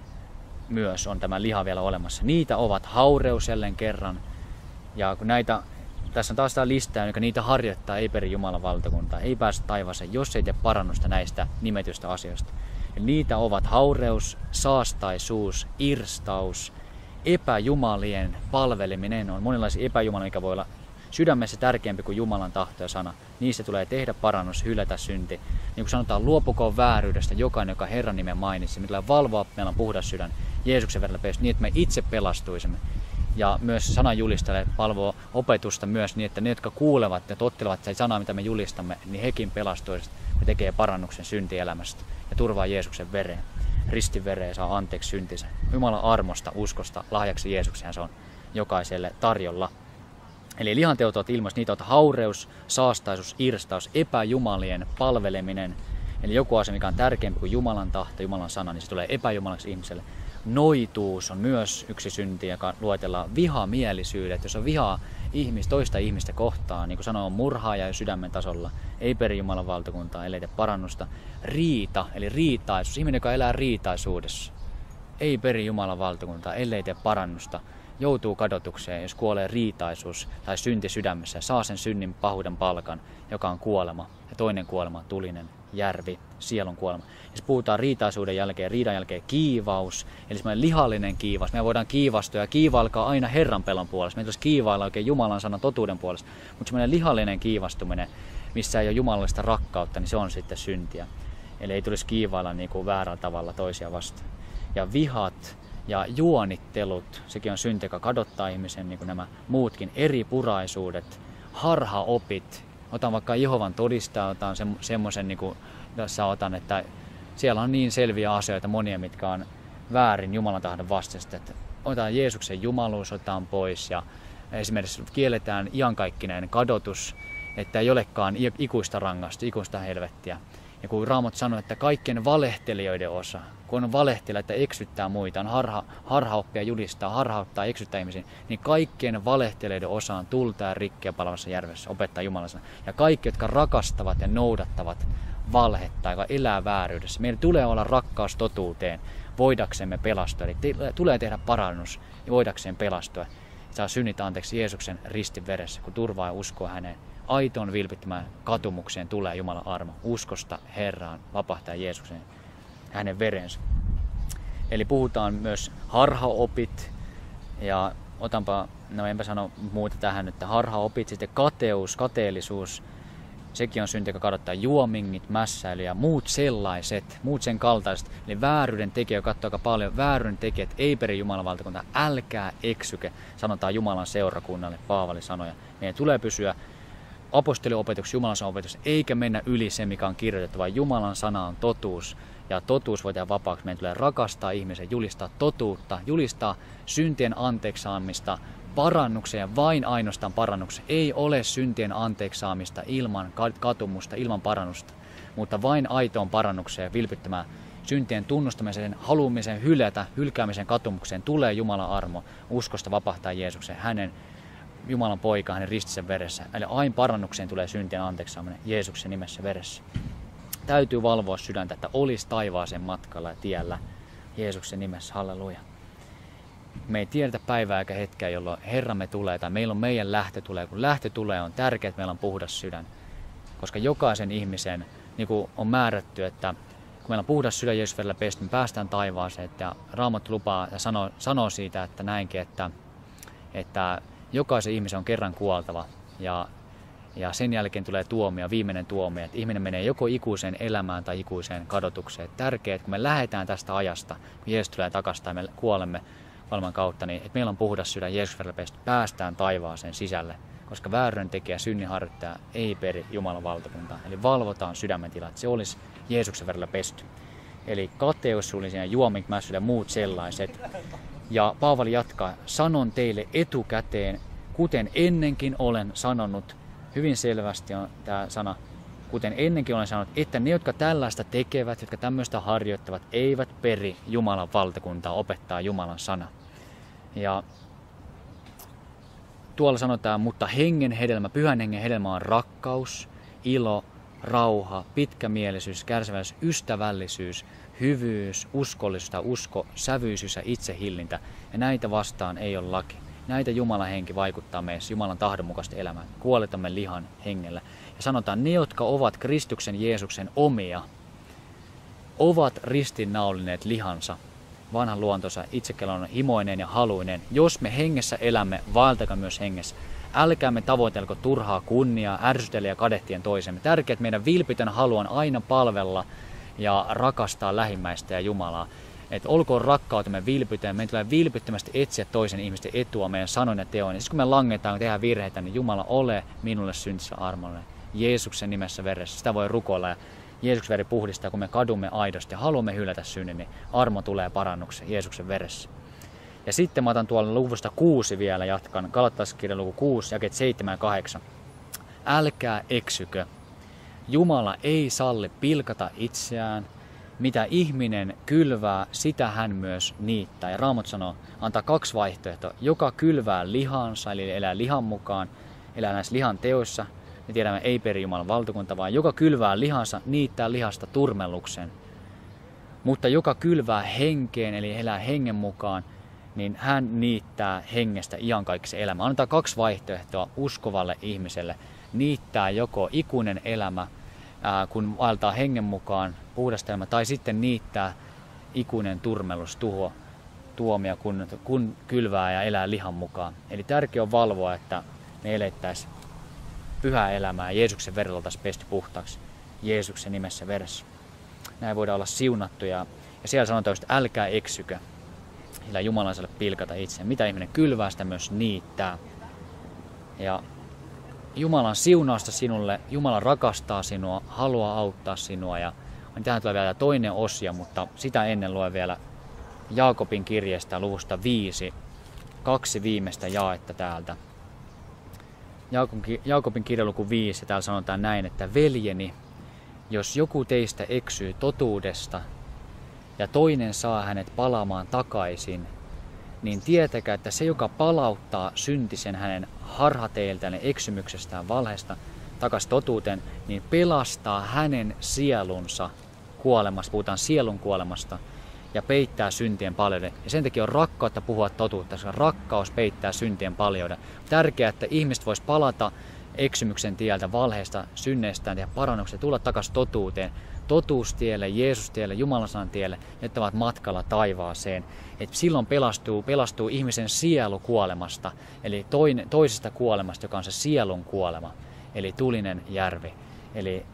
Speaker 1: myös on tämä liha vielä olemassa. Niitä ovat haureus jälleen kerran. Ja kun tässä on taas tämä lista, joka niitä harjoittaa, ei peri Jumalan valtakuntaa, ei pääse taivaaseen, jos ei tee parannusta näistä nimetystä asioista. Eli niitä ovat haureus, saastaisuus, irstaus, epäjumalien palveleminen. On monenlaisia epäjumalia, mikä voi olla sydämessä tärkeämpi kuin Jumalan tahto ja sana. Niistä tulee tehdä parannus, hylätä synti. Niin kuin sanotaan, luopukoon vääryydestä jokainen, joka Herran nimen mainitsi. Me tulee valvoa, meillä on puhdas sydän Jeesuksen verran pestä, niin että me itse pelastuisimme. Ja myös sananjulistajille palvoo opetusta myös niin, että ne, jotka kuulevat ja tottelevat sitä sanaa, mitä me julistamme, niin hekin pelastuisivat ja tekee parannuksen syntielämästä ja turvaa Jeesuksen vereen. Ristin vereen saa anteeksi syntinsä. Jumalan armosta, uskosta, lahjaksi Jeesukseen se on jokaiselle tarjolla. Eli lihanteot ovat ilmaiset, niitä on haureus, saastaisuus, irstaus, epäjumalien palveleminen. Eli joku asia, mikä on tärkeämpi kuin Jumalan tahto, Jumalan sana, niin se tulee epäjumalaksi ihmiselle. Noituus on myös yksi synti, joka luetellaan vihamielisyydet. Jos on vihaa toista ihmistä kohtaan, niin kuin sanoo, on murhaaja ja sydämen tasolla, ei peri Jumalan valtakuntaa, ellei tee parannusta. Riita, eli riitaisuus, ihminen, joka elää riitaisuudessa, ei peri Jumalan valtakuntaa, ellei tee parannusta. joutuu kadotukseen, jos kuolee riitaisuus tai synti sydämessä ja saa sen synnin pahuuden palkan, joka on kuolema. Ja toinen kuolema on tulinen järvi, sielun kuolema. Jos puhutaan riitaisuuden jälkeen, riidan jälkeen kiivaus, eli semmoinen lihallinen kiivaus. Me voidaan kiivastua ja kiivailkaa aina Herran pelon puolesta. Me ei tulisi kiivailla oikein Jumalan sanan totuuden puolesta. Mutta semmoinen lihallinen kiivastuminen, missä ei ole jumalallista rakkautta, niin se on sitten syntiä. Eli ei tulisi kiivailla niin kuin väärällä tavalla toisia vastaan. Ja vihat ja juonittelut, sekin on synti, joka kadottaa ihmisen, niin kuin nämä muutkin eripuraisuudet, harhaopit. Otan vaikka Jehovan todistaa, otan semmoisen, niin kuin tässä otan, että siellä on niin selviä asioita monia, mitkä on väärin Jumalan tahdon vastaista. Otetaan Jeesuksen jumaluus, otetaan pois ja esimerkiksi kielletään iankaikkinen kadotus, että ei olekaan ikuista rangasta, ikuista helvettiä. Ja kun Raamattu sanoo, että kaikkien valehtelijoiden osa, kun on valehtelija, että eksyttää muita, on harhaoppia julistaa, harhauttaa, eksyttää ihmisiä, niin kaikkien valehtelijoiden osa on tulta ja rikkeä palavassa järvessä, opettaa Jumalan sana. Ja kaikki, jotka rakastavat ja noudattavat valhetta, joka elää vääryydessä. Meidän tulee olla rakkaus totuuteen, voidaksemme pelastua. Eli tulee tehdä parannus ja voidakseen pelastua. Saa synnit anteeksi Jeesuksen ristin veressä, kun turvaa ja uskoo häneen. Aitoon vilpittömään katumukseen tulee Jumalan armo, uskosta Herraan, vapahtaja Jeesuksen, hänen verensä. Eli puhutaan myös harhaopit, ja otanpa, no enpä sano muuta tähän, että harhaopit, sitten kateus, kateellisuus, sekin on synti, joka kadottaa juomingit, mässäily ja muut sellaiset, muut sen kaltaiset. Eli vääryyden tekijä, katsoo aika paljon, vääryyden tekijät ei peri Jumalan valtakuntaa, älkää eksyke, sanotaan Jumalan seurakunnalle, Paavali sanoja. Meidän tulee pysyä apostoliopetuksessa, Jumalan sanan opetuksessa, eikä mennä yli se, mikä on kirjoitettu, vaan Jumalan sana on totuus. Ja totuus voi tehdä vapaaksi. Meidän tulee rakastaa ihmisen, julistaa totuutta, julistaa syntien anteeksaamista, parannukseen, vain ainoastaan parannukseen. Ei ole syntien anteeksaamista ilman katumusta, ilman parannusta, mutta vain aitoon parannukseen, vilpittömään syntien tunnustamiseen, haluamiseen hylätä, hylkäämiseen, katumukseen tulee Jumalan armo, uskosta vapahtaa Jeesuksen, hänen Jumalan poika, hänen ristisen veressä. Eli aina parannukseen tulee syntien anteeksaaminen Jeesuksen nimessä veressä. Täytyy valvoa sydäntä, että olisi taivaaseen matkalla ja tiellä Jeesuksen nimessä. Halleluja. Me ei tiedetä päivää eikä hetkeä, jolloin Herramme tulee tai meillä on meidän lähtö tulee. Kun lähtö tulee, on tärkeää, että meillä on puhdas sydän. Koska jokaisen ihmisen niin kuin on määrätty, että kun meillä on puhdas sydän Jeesuksen verellä pesty, me päästään taivaaseen. Ja Raamattu lupaa ja sanoo siitä, että näinkin, että jokaisen ihmisen on kerran kuoltava ja sen jälkeen tulee tuomio, viimeinen tuomio, että ihminen menee joko ikuiseen elämään tai ikuiseen kadotukseen. Tärkeää, että kun me lähdetään tästä ajasta, kun Jeesus tulee takaisin tai me kuolemme kuoleman kautta, niin että meillä on puhdas sydän Jeesuksen verellä pesty, päästään taivaaseen sisälle, koska väärän tekijä, synninharjoittaja ei peri Jumalan valtakuntaa. Eli valvotaan sydämen tila, että se olisi Jeesuksen verellä pesty. Eli kateus, suullinen juomink, mässyt ja muut sellaiset. Ja Paavali jatkaa, sanon teille etukäteen, kuten ennenkin olen sanonut, hyvin selvästi on tämä sana, kuten ennenkin olen sanonut, että ne, jotka tällaista tekevät, jotka tämmöistä harjoittavat, eivät peri Jumalan valtakuntaa, opettaa Jumalan sana. Ja tuolla sanotaan, mutta hengen hedelmä, pyhän hengen hedelmä on rakkaus, ilo, rauha, pitkämielisyys, kärsivällisyys, ystävällisyys, hyvyys, uskollisuus, usko, sävyisyys ja itsehillintä. Ja näitä vastaan ei ole laki. Näitä Jumalan henki vaikuttaa meissä, Jumalan tahdon mukaista elämään. Kuoletamme lihan hengellä. Ja sanotaan, ne, jotka ovat Kristuksen Jeesuksen omia, ovat ristinnaulineet lihansa, vanhan luontonsa, itsekelon himoinen ja haluinen. Jos me hengessä elämme, vaeltakaa myös hengessä. Älkäämme tavoitelko turhaa kunniaa, ärsytellä ja kadehtien toisemme. Tärkeää, että meidän vilpitön halu on aina palvella ja rakastaa lähimmäistä ja Jumalaa. Että olkoon rakkautemme vilpitön, meidän tulee vilpittömästi etsiä toisen ihmisten etua meidän sanoin ja teoin. Ja siis kun me langetaan ja tehdään virheitä, niin Jumala ole minulle syntisellä armolle. Jeesuksen nimessä veressä. Sitä voi rukoilla ja Jeesuksen veri puhdistaa, kun me kadumme aidosti ja haluamme hylätä synnin, niin armo tulee parannukseen Jeesuksen veressä. Ja sitten mä otan tuolla luvusta 6 vielä, jatkan. Galatalaiskirjan luku 6, jakeet 7 ja 8. Älkää eksykö. Jumala ei salli pilkata itseään. Mitä ihminen kylvää, sitä hän myös niittää. Ja Raamattu sanoo, antaa 2 vaihtoehtoa. Joka kylvää lihansa, eli elää lihan mukaan, elää näissä lihan teoissa. Me tiedämme, ei peri Jumalan valtakunta, vaan joka kylvää lihansa, niittää lihasta turmelluksen. Mutta joka kylvää henkeen, eli elää hengen mukaan, niin hän niittää hengestä iankaikkisen elämän. Annetaan 2 vaihtoehtoa uskovalle ihmiselle. Niittää joko ikuinen elämä, kun vaeltaa hengen mukaan, puhdasta elämä, tai sitten niittää ikuinen turmelus, tuomio, kun kylvää ja elää lihan mukaan. Eli tärkeää on valvoa, että me elettäisiin pyhää elämää ja Jeesuksen verellä oltaisiin pesty puhtaaksi Jeesuksen nimessä veressä. Näin voidaan olla siunattuja. Ja siellä sanotaan, että älkää eksykö, sillä Jumala ei saa pilkata itseään. Mitä ihminen kylvää, sitä myös niittää. Ja Jumalan siunausta sinulle, Jumala rakastaa sinua, haluaa auttaa sinua. Ja tähän tulee vielä toinen osio, mutta sitä ennen luen vielä Jaakobin kirjeestä luvusta 5, 2 viimeistä jaetta täältä. Jaakobin kirja luku 5, ja täällä sanotaan näin, että veljeni, jos joku teistä eksyy totuudesta ja toinen saa hänet palaamaan takaisin, niin tietäkää, että se, joka palauttaa syntisen hänen harhateiltään, eksymyksestään, valheesta takaisin totuuteen, niin pelastaa hänen sielunsa kuolemasta, puhutaan sielun kuolemasta, ja peittää syntien paljouden. Ja sen takia on rakkautta puhua totuutta, koska rakkaus peittää syntien paljouden. Tärkeää, että ihmiset vois palata eksymyksen tieltä, valheesta, synneistään, tehdä parannuksia, tulla takaisin totuuteen, totuustielle, Jeesustielle, Jumalan sanan tielle, että ovat matkalla taivaaseen. Et silloin pelastuu ihmisen sielu kuolemasta, eli toisesta kuolemasta, joka on se sielun kuolema, eli tulinen järvi. Eli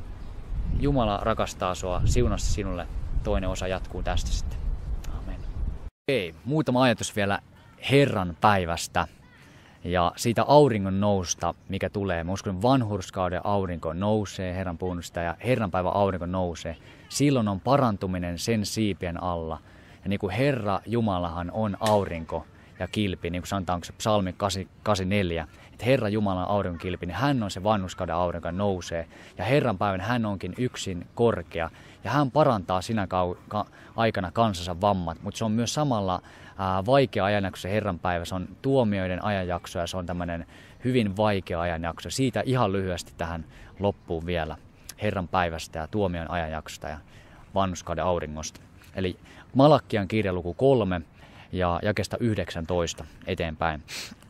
Speaker 1: Jumala rakastaa sua, siunasta sinulle. Toinen osa jatkuu tästä sitten. Amen. Muutama ajatus vielä Herran päivästä ja siitä auringon nousta, mikä tulee. Mä uskon, vanhurskauden aurinko nousee, Herran puunnusta, ja Herran päivän aurinko nousee. Silloin on parantuminen sen siipien alla. Ja niin kuin Herra Jumalahan on aurinko ja kilpi, niin kuin sanotaan, onko se psalmi 84, että Herra Jumalan auringon kilpi, niin hän on se vanhurskauden aurinko, joka nousee. Ja Herran päivän hän onkin yksin korkea. Ja hän parantaa sinä aikana kansansa vammat, mutta se on myös samalla vaikea ajanjakso se Herran päivä. Se on tuomioiden ajanjakso ja se on tämmöinen hyvin vaikea ajanjakso. Siitä ihan lyhyesti tähän loppuun vielä Herran päivästä ja tuomion ajanjaksosta ja vanhurskauden auringosta. Eli Malakkian kirja luku 3 ja jakeesta 19 eteenpäin.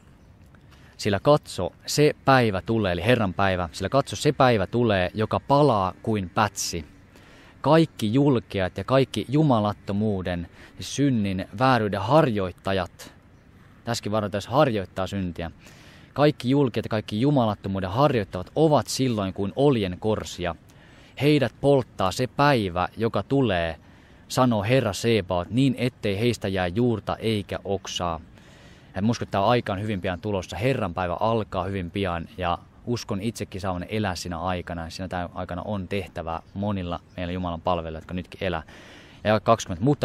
Speaker 1: Sillä katso, se päivä tulee, eli Herran päivä, sillä katso, se päivä tulee, joka palaa kuin pätsi. Kaikki julkeat ja kaikki jumalattomuuden, synnin, vääryyden harjoittajat, tässäkin varoitus harjoittaa syntiä, kaikki julkeat ja kaikki jumalattomuuden harjoittavat ovat silloin kuin oljen korsia. Heidät polttaa se päivä, joka tulee, sanoo Herra Sebaot, niin ettei heistä jää juurta eikä oksaa. Ja uskon, että tämä aika on hyvin pian tulossa. Herran päivä alkaa hyvin pian ja uskon itsekin saavan elää siinä aikana. Siinä tämä aikana on tehtävää monilla meillä Jumalan palvelijoilla, jotka nytkin elää. Ja 20. Mutta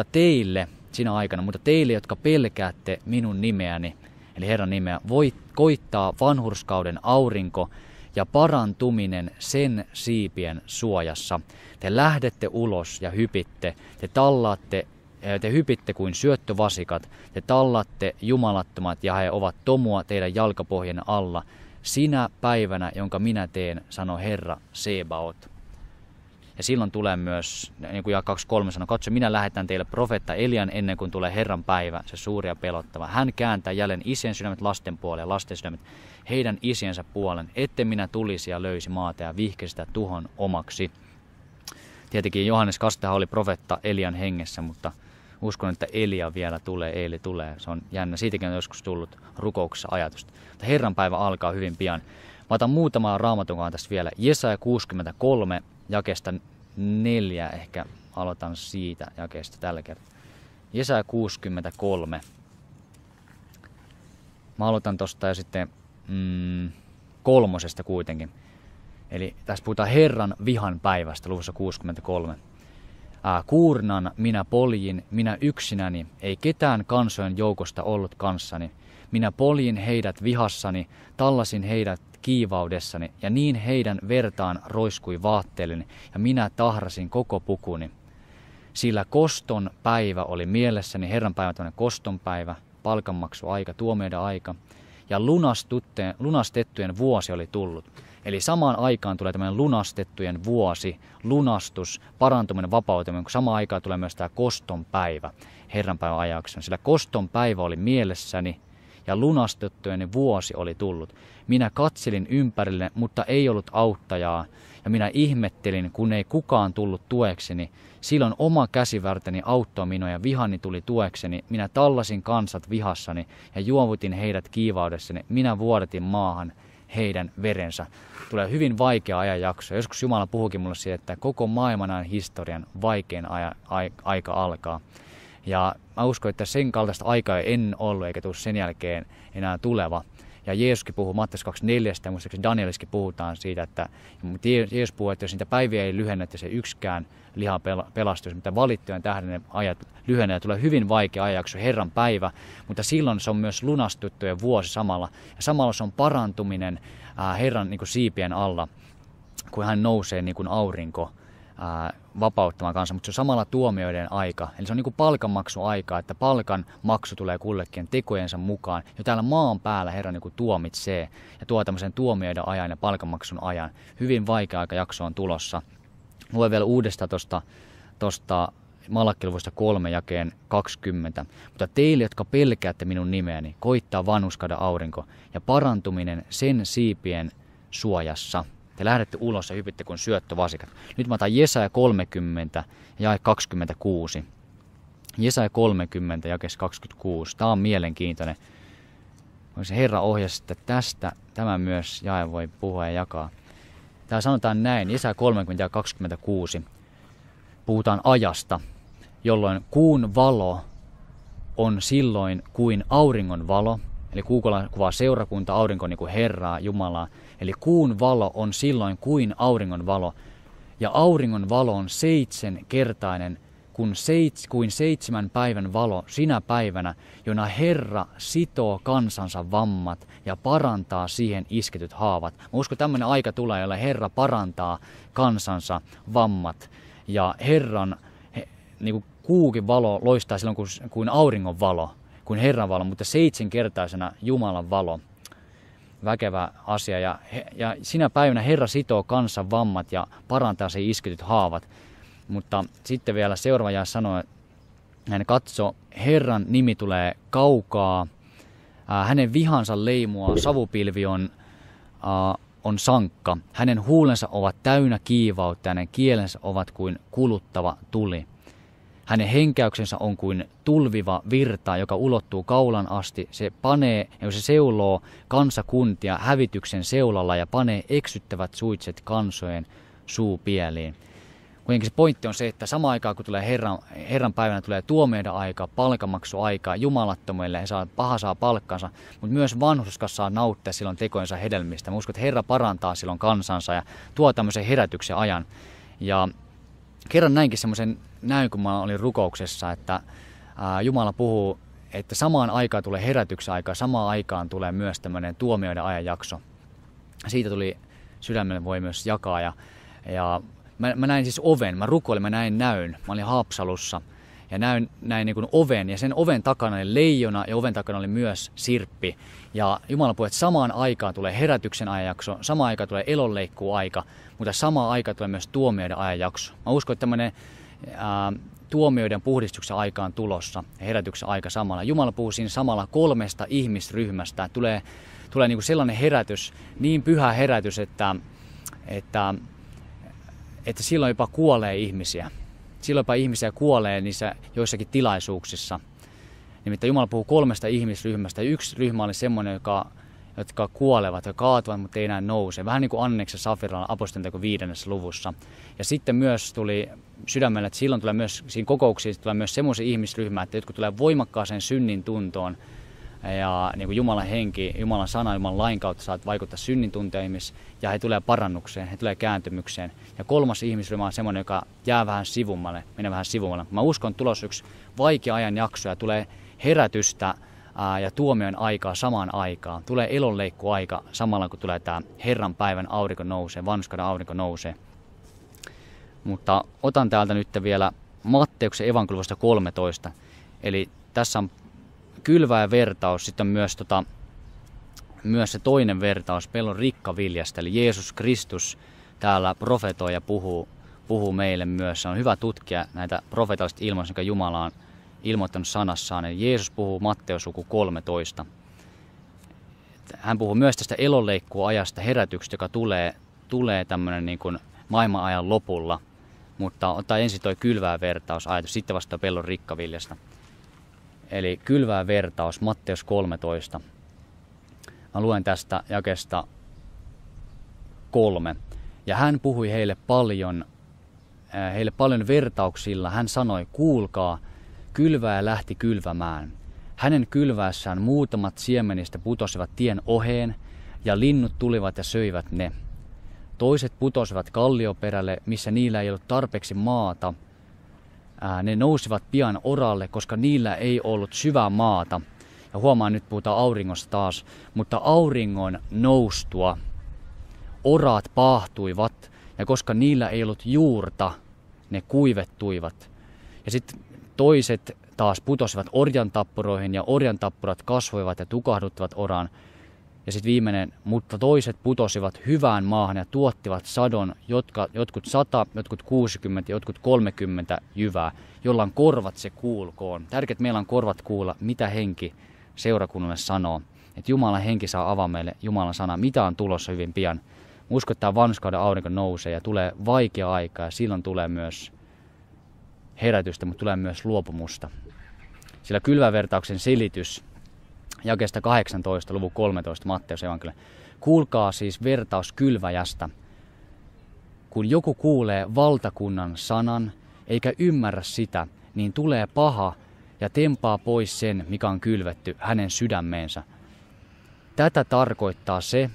Speaker 1: teille, jotka pelkäätte minun nimeäni, eli Herran nimeä, voi koittaa vanhurskauden aurinko ja parantuminen sen siipien suojassa. Te lähdette ulos ja hypitte, te hypitte kuin syöttövasikat, te tallatte jumalattomat ja he ovat tomua teidän jalkapohjien alla. Sinä päivänä, jonka minä teen, sanoo Herra Sebaot. Ja silloin tulee myös, niin kuin 2.3 sanoo, katso, minä lähetän teille profeetta Elian ennen kuin tulee Herran päivä, se suuri ja pelottava. Hän kääntää jälleen isien sydämet lasten puoleen ja lasten sydämet heidän isiensä puolen, ette minä tulisi ja löysi maata ja vihkisi sitä tuhon omaksi. Tietenkin Johannes Kastaja oli profeetta Elian hengessä, mutta uskon, että Elia vielä tulee, Eeli tulee. Se on jännä. Siitäkin on joskus tullut rukouksessa ajatusta. Mutta Herran päivä alkaa hyvin pian. Mä otan muutamaa Raamatun tästä vielä. Jesaja 63, jakeesta 4. Ehkä aloitan siitä jakeesta tällä kertaa. Jesaja 63. Mä aloitan tosta jo sitten 3 kuitenkin. Eli tässä puhutaan Herran vihan päivästä, luvussa 63. Kuurnan minä poljin, minä yksinäni, ei ketään kansojen joukosta ollut kanssani. Minä poljin heidät vihassani, tallasin heidät kiivaudessani, ja niin heidän vertaan roiskui vaatteelleni, ja minä tahrasin koko pukuni. Sillä koston päivä oli mielessäni, Herran päivä tämmöinen koston päivä, palkanmaksuaika, tuomioiden aika, ja lunastettujen vuosi oli tullut. Eli samaan aikaan tulee tämmöinen lunastettujen vuosi, lunastus, parantuminen, vapautuminen, kun samaan aikaan tulee myös tämä koston päivä Herran päivän ajaksi. Sillä koston päivä oli mielessäni ja lunastettujen vuosi oli tullut. Minä katselin ympärille, mutta ei ollut auttajaa, ja minä ihmettelin, kun ei kukaan tullut tuekseni. Silloin oma käsivärteni auttoi minua ja vihani tuli tuekseni. Minä tallasin kansat vihassani ja juovutin heidät kiivaudessani. Minä vuodatin maahan heidän verensä. Tulee hyvin vaikea ajanjakso. Joskus Jumala puhuukin mulle siitä, että koko maailman historian vaikein aika alkaa. Ja mä uskon, että sen kaltaista aikaa ei ennen ollut eikä tule sen jälkeen enää tuleva. Ja Jeesuskin puhuu Matteus 24, ja muistaakseni Danielissakin puhutaan siitä, että Jeesus puhuu, että jos niitä päiviä ei lyhennä, että se yksikään liha pelastuisi, mutta valittujen tähden ne ajat lyhenee ja tulee hyvin vaikea ajanjakso, Herran päivä, mutta silloin se on myös lunastuttujen vuosi samalla. Ja samalla se on parantuminen Herran niin kuin siipien alla, kun hän nousee niin kuin aurinko vapauttamaan kanssa, mutta se on samalla tuomioiden aika. Eli se on niin kuin palkanmaksuaika, että palkan maksu tulee kullekin tekojensa mukaan. Jo täällä maan päällä Herra niin kuin tuomitsee ja tuo tämmöisen tuomioiden ajan ja palkanmaksun ajan. Hyvin vaikea aikajakso on tulossa. Luen vielä uudestaan tuosta Malakki-luvusta 3 jakeen 20. Mutta teille, jotka pelkäätte minun nimeäni, koittaa vanhuskauden aurinko ja parantuminen sen siipien suojassa. Te lähdette ulos ja hypitte kuin syöttövasikat. Nyt mä otan Jesaja 30 ja 26. Jesaja 30 ja 26. Tämä on mielenkiintoinen. Se Herra ohjasi, että tästä tämä myös jae voi puhua ja jakaa. Täällä sanotaan näin, Jesaja 30 ja 26. Puhutaan ajasta, jolloin kuun valo on silloin kuin auringon valo. Eli kuu kuvaa seurakunta, aurinko niin kuin Herraa, Jumalaa. Eli kuun valo on silloin kuin auringon valo. Ja auringon valo on 7-kertainen kuin 7 päivän valo sinä päivänä, jona Herra sitoo kansansa vammat ja parantaa siihen isketyt haavat. Mä uskon, että tämmöinen aika tulee, jolla Herra parantaa kansansa vammat. Ja Herran niin kuin kuukin valo loistaa silloin kuin auringon valo, kuin Herran valo, mutta 7-kertaisena Jumalan valo. Väkevä asia. Ja sinä päivänä Herra sitoo kansan vammat ja parantaa siihen isketyt haavat. Mutta sitten vielä seuraava jae sanoo, hän katso, Herran nimi tulee kaukaa, hänen vihansa leimua, savupilvi on sankka, hänen huulensa ovat täynnä kiivautta, hänen kielensä ovat kuin kuluttava tuli. Hänen henkäyksensä on kuin tulviva virta, joka ulottuu kaulan asti. Se panee, ja se seuloo kansakuntia hävityksen seulalla ja panee eksyttävät suitset kansojen suupieliin. Kuitenkin se pointti on se, että samaan aikaan kun tulee Herran päivänä tulee tuomioiden aika, palkanmaksuaika, jumalattomille paha saa palkkansa, mutta myös vanhurskas saa nauttia silloin tekojensa hedelmistä. Mä uskon, että Herra parantaa silloin kansansa ja tuo tämmöisen herätyksen ajan. Ja kerran näinkin semmoisen näin, kun mä olin rukouksessa, että Jumala puhuu, että samaan aikaan tulee herätyksen aika, samaan aikaan tulee myös tämmöinen tuomioiden ajanjakso. Siitä tuli sydämelle voi myös jakaa ja mä näin siis oven, mä rukoilin, mä näin näyn. Mä olin Haapsalussa ja näin niin kuin oven ja sen oven takana oli leijona ja oven takana oli myös sirppi. Ja Jumala puhui, että samaan aikaan tulee herätyksen ajanjakso, samaan aikaan tulee elonleikkuaika, mutta samaan aikaan tulee myös tuomioiden ajanjakso. Mä uskon, että tämmöinen tuomioiden puhdistuksen aika on tulossa ja herätyksen aika samalla. Jumala puhuu siinä samalla 3 ihmisryhmästä. Tulee niin kuin sellainen herätys, niin pyhä herätys, että silloin jopa kuolee ihmisiä. Silloin jopa ihmisiä kuolee niissä joissakin tilaisuuksissa. Nimittäin Jumala puhuu 3 ihmisryhmästä. Yksi ryhmä oli semmoinen, jotka kuolevat ja kaatuvat, mutta ei enää nouse. Vähän niin kuin Annex ja Safira apostolien 5. luvussa. Ja sitten myös tuli sydämelle, että silloin tulee myös, siinä kokouksissa tulee myös semmoisia ihmisryhmää, että jotkut tulee voimakkaaseen synnin tuntoon. Ja niin kuin Jumalan henki, Jumalan sana, Jumalan lain kautta saat vaikuttaa synnin tunteen ja he tulee parannukseen, he tulee kääntymykseen. Ja 3. ihmisryhmä on semmoinen, joka jää vähän sivummalle, menee vähän sivummalle. Mä uskon, että tulossa yksi vaikea ajan jakso ja tulee herätystä ja tuomion aikaa samaan aikaan. Tulee elonleikkuaika samalla, kun tulee tämä Herran päivän aurinko nousee, vanhuskauden aurinko nousee. Mutta otan täältä nyt vielä Matteuksen evankeliumista 13. Eli tässä on kylvä ja vertaus. Sitten on myös myös se toinen vertaus pellon rikkaviljasta, eli Jeesus Kristus täällä profetoi ja puhuu meille myös. Se on hyvä tutkia näitä profeetallista ilmaisuja, jotka Jumala on ilmoittanut sanassaan. Eli Jeesus puhuu Matteus luku 13. Hän puhuu myös tästä elonleikkuajasta, herätyksestä, joka tulee tämmöinen niin kuin maailmanajan lopulla. Mutta ottaa ensin toi kylvää vertaus ajatus, sitten vasta pellon rikkaviljasta. Eli kylvää vertaus, Matteus 13. Mä luen tästä jakeesta 3. Ja hän puhui heille paljon vertauksilla. Hän sanoi, kuulkaa, kylväjä lähti kylvämään. Hänen kylväessään muutamat siemenistä putosivat tien oheen, ja linnut tulivat ja söivät ne. Toiset putosivat kallioperälle, missä niillä ei ollut tarpeeksi maata. Ne nousivat pian oralle, koska niillä ei ollut syvää maata. Ja huomaan, nyt puhutaan auringosta taas, mutta auringon noustua oraat paahtuivat, ja koska niillä ei ollut juurta, ne kuivettuivat. Ja sitten toiset taas putosivat orjantappuroihin, ja orjantappurat kasvoivat ja tukahduttivat oraan. Ja sitten viimeinen, mutta toiset putosivat hyvään maahan ja tuottivat sadon, jotkut 100, jotkut 60, jotkut 30 jyvää, jolla on korvat se kuulkoon. Tärkeää, että meillä on korvat kuulla, mitä henki seurakunnalle sanoo. Että Jumalan henki saa avaa meille Jumalan sana, mitä on tulossa hyvin pian. Uskon, että tämä vanhuskauden aurinko nousee ja tulee vaikea aika ja silloin tulee myös herätystä, mutta tulee myös luopumusta. Sillä kylvävertauksen selitys jakeesta 18, luvun 13 Matteus evankeliumi. Kuulkaa siis vertaus kylväjästä. Kun joku kuulee valtakunnan sanan eikä ymmärrä sitä, niin tulee paha ja tempaa pois sen, mikä on kylvetty hänen sydämeensä. Tätä tarkoittaa se,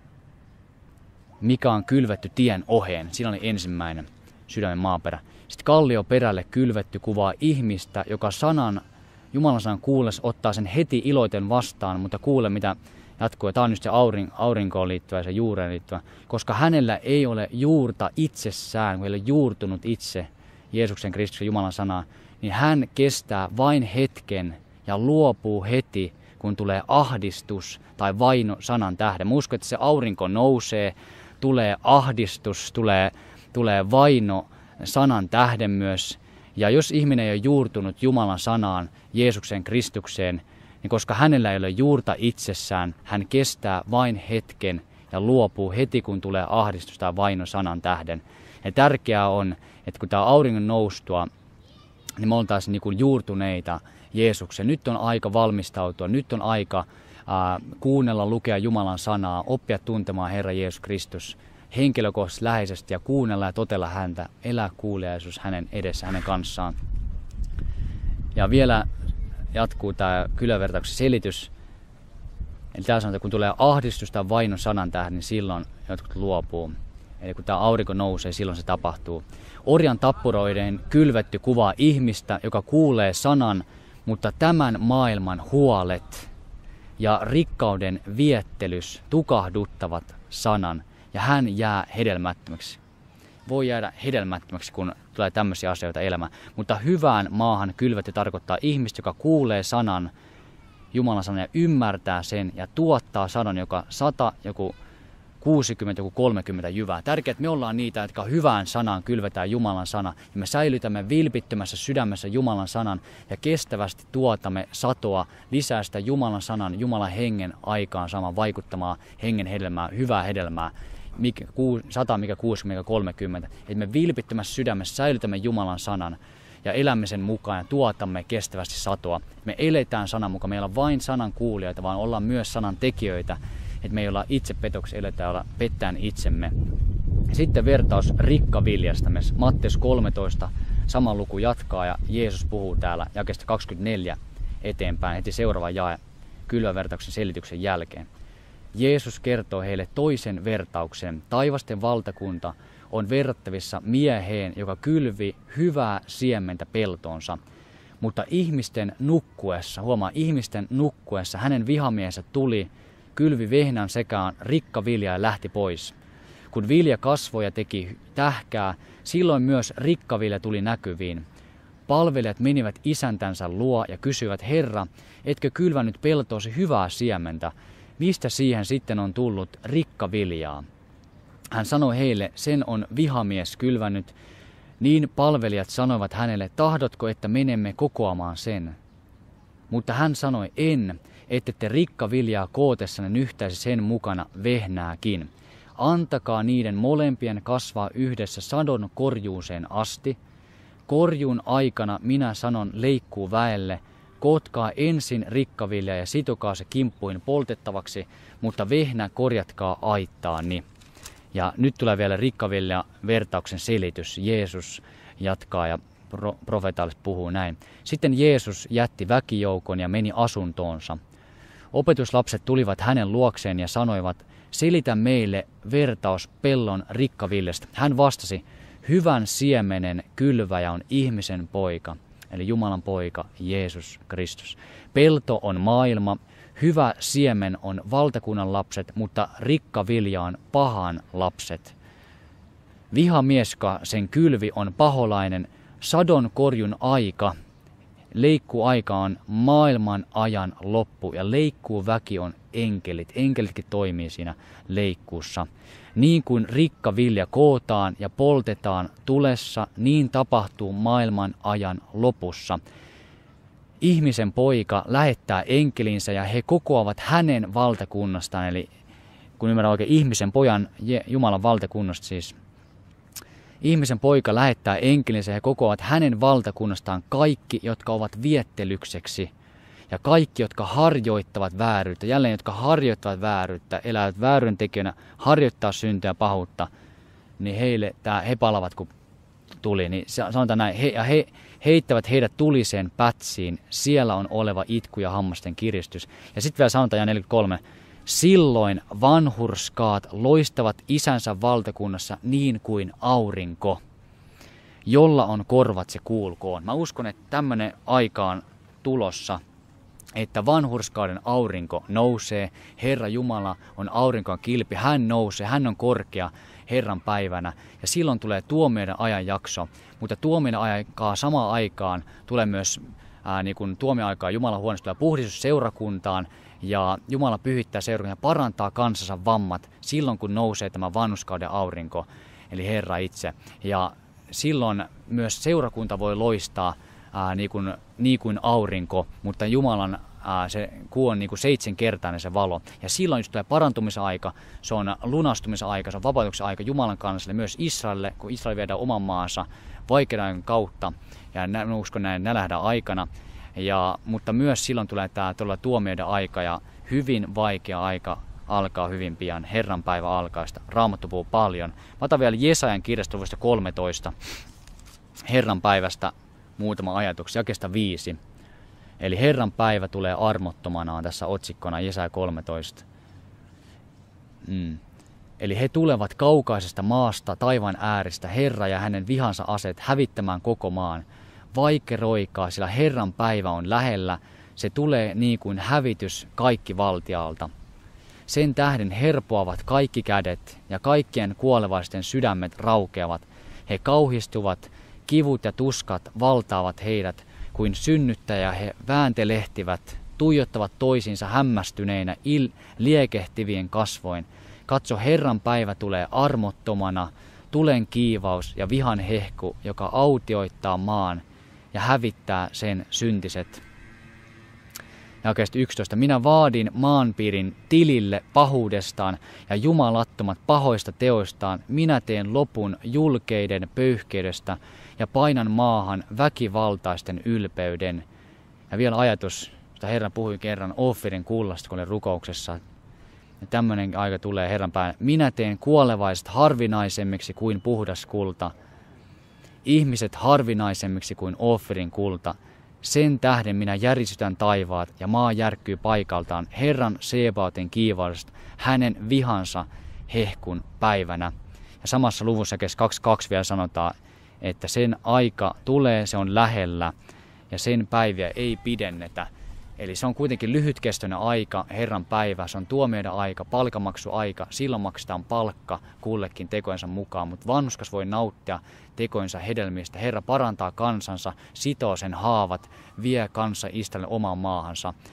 Speaker 1: mikä on kylvetty tien oheen. Siinä oli ensimmäinen sydämen maaperä. Sitten kallioperälle kylvetty kuvaa ihmistä, joka Jumalan sanan kuulles ottaa sen heti iloiten vastaan, mutta kuule mitä jatkuu. Tämä on just se aurinkoon liittyvä ja se juureen liittyvä. Koska hänellä ei ole juurta itsessään, kun ei ole juurtunut itse Jeesuksen Kristuksen Jumalan sanaa, niin hän kestää vain hetken ja luopuu heti, kun tulee ahdistus tai vaino sanan tähden. Mä uskon, että se aurinko nousee, tulee ahdistus, tulee vaino sanan tähden myös. Ja jos ihminen ei ole juurtunut Jumalan sanaan, Jeesuksen Kristukseen, niin koska hänellä ei ole juurta itsessään, hän kestää vain hetken ja luopuu heti, kun tulee ahdistus tai vaino sanan tähden. Ja tärkeää on, että kun tämä auringon noustua, niin me oltaisiin niin kuin juurtuneita Jeesukseen. Nyt on aika valmistautua, nyt on aika kuunnella, lukea Jumalan sanaa, oppia tuntemaan Herra Jeesus Kristus henkilökohtaisesti läheisesti ja kuunnella ja totella häntä, elää kuuliaisuus hänen edessä, hänen kanssaan. Ja vielä jatkuu tämä kylvävertauksen selitys. Eli täällä sanotaan, että kun tulee ahdistus tai vaino sanan tähden, niin silloin jotkut luopuu. Eli kun tämä aurinko nousee, silloin se tapahtuu. Orjan tappuroiden kylvetty kuvaa ihmistä, joka kuulee sanan, mutta tämän maailman huolet ja rikkauden viettelys tukahduttavat sanan. Ja hän jää hedelmättömäksi. Voi jäädä hedelmättömäksi, kun tulee tämmöisiä asioita elämään. Mutta hyvään maahan kylvetty tarkoittaa ihmistä, joka kuulee sanan, Jumalan sanan ja ymmärtää sen ja tuottaa sanan, joka 100, joku 60, joku 30 jyvää. Tärkeää, että me ollaan niitä, jotka hyvään sanaan kylvetään Jumalan sana. Ja me säilytämme vilpittömässä sydämessä Jumalan sanan ja kestävästi tuotamme satoa, lisää sitä Jumalan sanan, Jumalan hengen aikaan saamaan vaikuttamaan hengen hedelmää, hyvää hedelmää. 100, mikä 60, mikä 30. Että me vilpittömässä sydämessä säilytämme Jumalan sanan ja elämme sen mukaan ja tuotamme kestävästi satoa. Me eletään sanan mukaan. Meillä on vain sanan kuulijoita, vaan ollaan myös sanan tekijöitä. Että me ei olla itse petoksi, eletään olla pettään itsemme. Sitten vertaus rikkaviljasta. Matteus 13, sama luku jatkaa ja Jeesus puhuu täällä jakeesta 24 eteenpäin heti seuraava jae kylvävertauksen selityksen jälkeen. Jeesus kertoo heille toisen vertauksen. Taivasten valtakunta on verrattavissa mieheen, joka kylvi hyvää siementä peltoonsa. Mutta ihmisten nukkuessa hänen vihamiehensä tuli, kylvi vehnän sekaan rikkavilja ja lähti pois. Kun vilja kasvoi ja teki tähkää, silloin myös rikkavilja tuli näkyviin. Palvelijat menivät isäntänsä luo ja kysyivät, Herra, etkö kylvänyt peltoosi hyvää siementä? mistä siihen sitten on tullut rikkaviljaa? Hän sanoi heille, sen on vihamies kylvänyt. Niin palvelijat sanoivat hänelle, tahdotko, että menemme kokoamaan sen? Mutta hän sanoi, en, ette te rikkaviljaa kootessanne nyhtäisi sen mukana vehnääkin. Antakaa niiden molempien kasvaa yhdessä sadon korjuuseen asti. Korjuun aikana minä sanon leikkuu väelle, kootkaa ensin rikkavilja ja sitokaa se kimppuin poltettavaksi, mutta vehnä korjatkaa aittaani. Ja nyt tulee vielä rikkavilja vertauksen selitys. Jeesus jatkaa ja profeetallisesti puhuu näin. Sitten Jeesus jätti väkijoukon ja meni asuntoonsa. Opetuslapset tulivat hänen luokseen ja sanoivat, selitä meille vertaus pellon rikkaviljasta. Hän vastasi, hyvän siemenen kylväjä on ihmisen poika, eli Jumalan poika, Jeesus Kristus. Pelto on maailma, hyvä siemen on valtakunnan lapset, mutta rikkavilja on pahan lapset. Vihamieska sen kylvi on paholainen, sadon korjun aika, leikkuaika on maailman ajan loppu ja leikkuuväki on enkelit. Enkelitkin toimii siinä leikkuussa. Niin kuin rikkavilja kootaan ja poltetaan tulessa, niin tapahtuu maailman ajan lopussa. Ihmisen poika lähettää enkelinsä ja he kokoavat hänen valtakunnastaan, eli kun ymmärrän oikein ihmisen pojan Jumalan valtakunnasta siis. Ihmisen poika lähettää enkelinsä ja he kokoavat hänen valtakunnastaan kaikki, jotka ovat viettelykseksi. Ja kaikki, jotka harjoittavat vääryyttä, jälleen jotka harjoittavat vääryyttä, elävät vääryyden tekijänä, harjoittaa syntiä ja pahuutta, niin heille he palavat kun tuli. Niin sanotaan näin, he heittävät heidät tuliseen pätsiin, siellä on oleva itku ja hammasten kiristys. Ja sitten vielä sanotaan 43, silloin vanhurskaat loistavat isänsä valtakunnassa niin kuin aurinko, jolla on korvat se kuulkoon. Mä uskon, että tämmöinen aika on tulossa, että vanhurskauden aurinko nousee, Herra Jumala on aurinkoon kilpi, hän nousee, hän on korkea Herran päivänä ja silloin tulee tuomioiden ajanjakso, mutta tuomioiden aikaa samaan aikaan tulee myös niin kuin tuomioaikaa Jumalan huoneesta tulee puhdistus seurakuntaan ja Jumala pyhittää seurakuntaa ja parantaa kansansa vammat silloin kun nousee tämä vanhurskauden aurinko eli Herra itse ja silloin myös seurakunta voi loistaa niin kuin aurinko, mutta Jumalan se kuu on niin kuin 7-kertainen se valo. Ja silloin just tulee parantumisen aika, se on lunastumisen aika, se on vapautuksen aika Jumalan kansalle, myös Israelille, kun Israel viedään oman maansa vaikeuden kautta. Ja uskon näin nälähdän aikana. Mutta myös silloin tulee tämä tuomioiden aika ja hyvin vaikea aika alkaa hyvin pian. Herran päivä alkaa sitä. Raamattu puhuu paljon. Mä otan vielä Jesajan kirjasta luvusta 13. Herran päivästä muutama ajatus, jakeesta 5. Eli Herran päivä tulee armottomana on tässä otsikkona Jesaja 13. Eli he tulevat kaukaisesta maasta, taivaan ääristä, Herra ja hänen vihansa aseet hävittämään koko maan. Vaikeroikaa, sillä Herran päivä on lähellä, se tulee niin kuin hävitys kaikki valtialta. Sen tähden herpoavat kaikki kädet ja kaikkien kuolevaisten sydämet raukeavat. He kauhistuvat, kivut ja tuskat valtaavat heidät, kuin synnyttäjä he vääntelehtivät, tuijottavat toisiinsa hämmästyneinä liekehtivien kasvoin. Katso, Herran päivä tulee armottomana, tulen kiivaus ja vihan hehku, joka autioittaa maan ja hävittää sen syntiset. Jakeesta 11. Minä vaadin maanpiirin tilille pahuudestaan ja jumalattomat pahoista teoistaan. Minä teen lopun julkeiden pöyhkeydestä ja painan maahan väkivaltaisten ylpeyden. Ja vielä ajatus, jota Herra puhui kerran Offirin kullasta, kun oli rukouksessa. Ja tämmöinen aika tulee Herran päivänä. Minä teen kuolevaiset harvinaisemmiksi kuin puhdas kulta. Ihmiset harvinaisemmiksi kuin Offirin kulta. Sen tähden minä järisytän taivaat ja maa järkkyy paikaltaan Herran Sebaotin kiivaudesta, hänen vihansa hehkun päivänä. Ja samassa luvussa 22 vielä sanotaan, että sen aika tulee, se on lähellä ja sen päiviä ei pidennetä. Eli se on kuitenkin lyhytkestoinen aika, Herran päivä, se on tuomioiden aika, palkanmaksuaika, silloin maksetaan palkka kullekin tekojensa mukaan, mutta vanhurskas voi nauttia tekojensa hedelmistä. Herra parantaa kansansa, sitoo sen haavat, vie kansa Israelin omaan maahansa.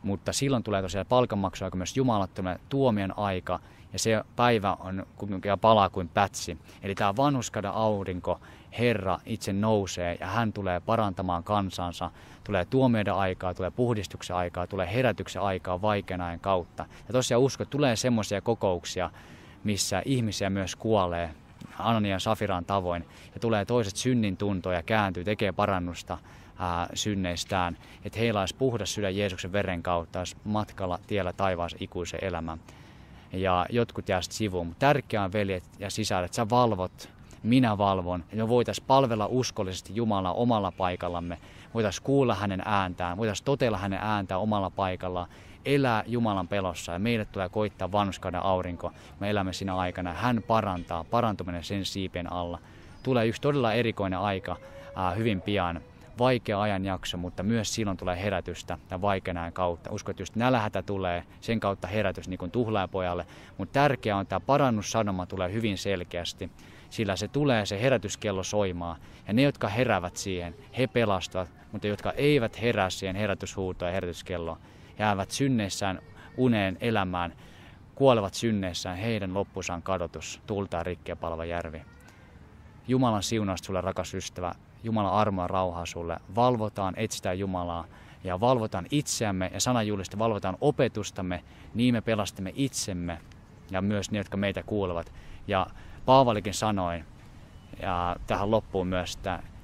Speaker 1: Mutta silloin tulee tosiaan palkanmaksuaika, myös jumalattomuuden tuomion aika, ja se päivä on palaa kuin pätsi. Eli tämä vanhurskauden aurinko, Herra itse nousee ja hän tulee parantamaan kansansa. Tulee tuomioiden aikaa, tulee puhdistuksen aikaa, tulee herätyksen aikaa vaikean ajan kautta. Ja tosiaan usko, että tulee semmoisia kokouksia, missä ihmisiä myös kuolee Anania ja Safiran tavoin. Ja tulee toiset synnin tuntoa ja kääntyy, tekee parannusta synneistään. Että heillä olisi puhdas sydän Jeesuksen veren kautta, olisi matkalla tiellä taivaassa ikuisen elämän. Ja jotkut jää sitten sivuun. Mutta tärkeää on, veljet ja sisaret, että sä valvot, minä valvon. Ja me voitaisiin palvella uskollisesti Jumalaa omalla paikallamme. Voitaisiin kuulla hänen ääntään, voitaisiin totella hänen ääntään omalla paikallaan. Elää Jumalan pelossa ja meille tulee koittaa vanhurskauden aurinko. Me elämme siinä aikana. Hän parantaa, parantuminen sen siipien alla. Tulee yksi todella erikoinen aika hyvin pian. Vaikea ajanjakso, mutta myös silloin tulee herätystä ja vaikean ajan kautta. Uskon, että just nälänhätä tulee, sen kautta herätys niin kuin tuhlaajapojalle. Mutta tärkeää on, että tämä parannussanoma tulee hyvin selkeästi, sillä se tulee se herätyskello soimaan. Ja ne, jotka heräävät siihen, he pelastavat, mutta jotka eivät herää siihen herätyshuutoon ja herätyskelloon, jäävät synneissään uneen elämään, kuolevat synneissään, heidän loppunsa on kadotus, tultaa rikki ja palava järvi. Jumalan siunausta sulle, rakas ystävä. Jumalan armoa ja rauhaa sulle. Valvotaan, etsitään Jumalaa ja valvotaan itseämme ja sananjulistusta, valvotaan opetustamme, niin me pelastamme itsemme ja myös ne, jotka meitä kuulevat. Ja Paavalikin sanoi, ja tähän loppuun myös,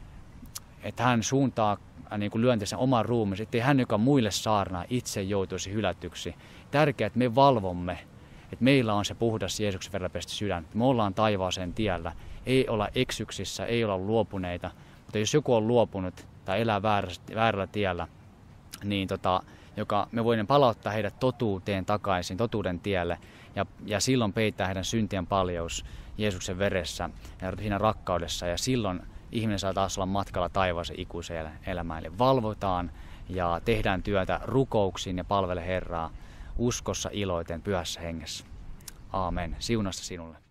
Speaker 1: että hän suuntaa niin kuin lyöntinsä oman ruumiinsa, ettei hän, joka muille saarnaa, itse joutuisi hylätyksi. Tärkeää, että me valvomme, että meillä on se puhdas Jeesuksen verran pesty sydän. Me ollaan taivaaseen tiellä, ei olla eksyksissä, ei olla luopuneita. Mutta jos joku on luopunut tai elää väärällä tiellä, niin me voimme palauttaa heidät totuuteen takaisin, totuuden tielle, ja silloin peittää heidän syntien paljous Jeesuksen veressä ja siinä rakkaudessa, ja silloin ihminen saa taas olla matkalla taivaaseen ikuiseen elämään. Eli valvotaan ja tehdään työtä rukouksiin ja palvele Herraa uskossa, iloiten, pyhässä hengessä. Aamen. Siunasta sinulle.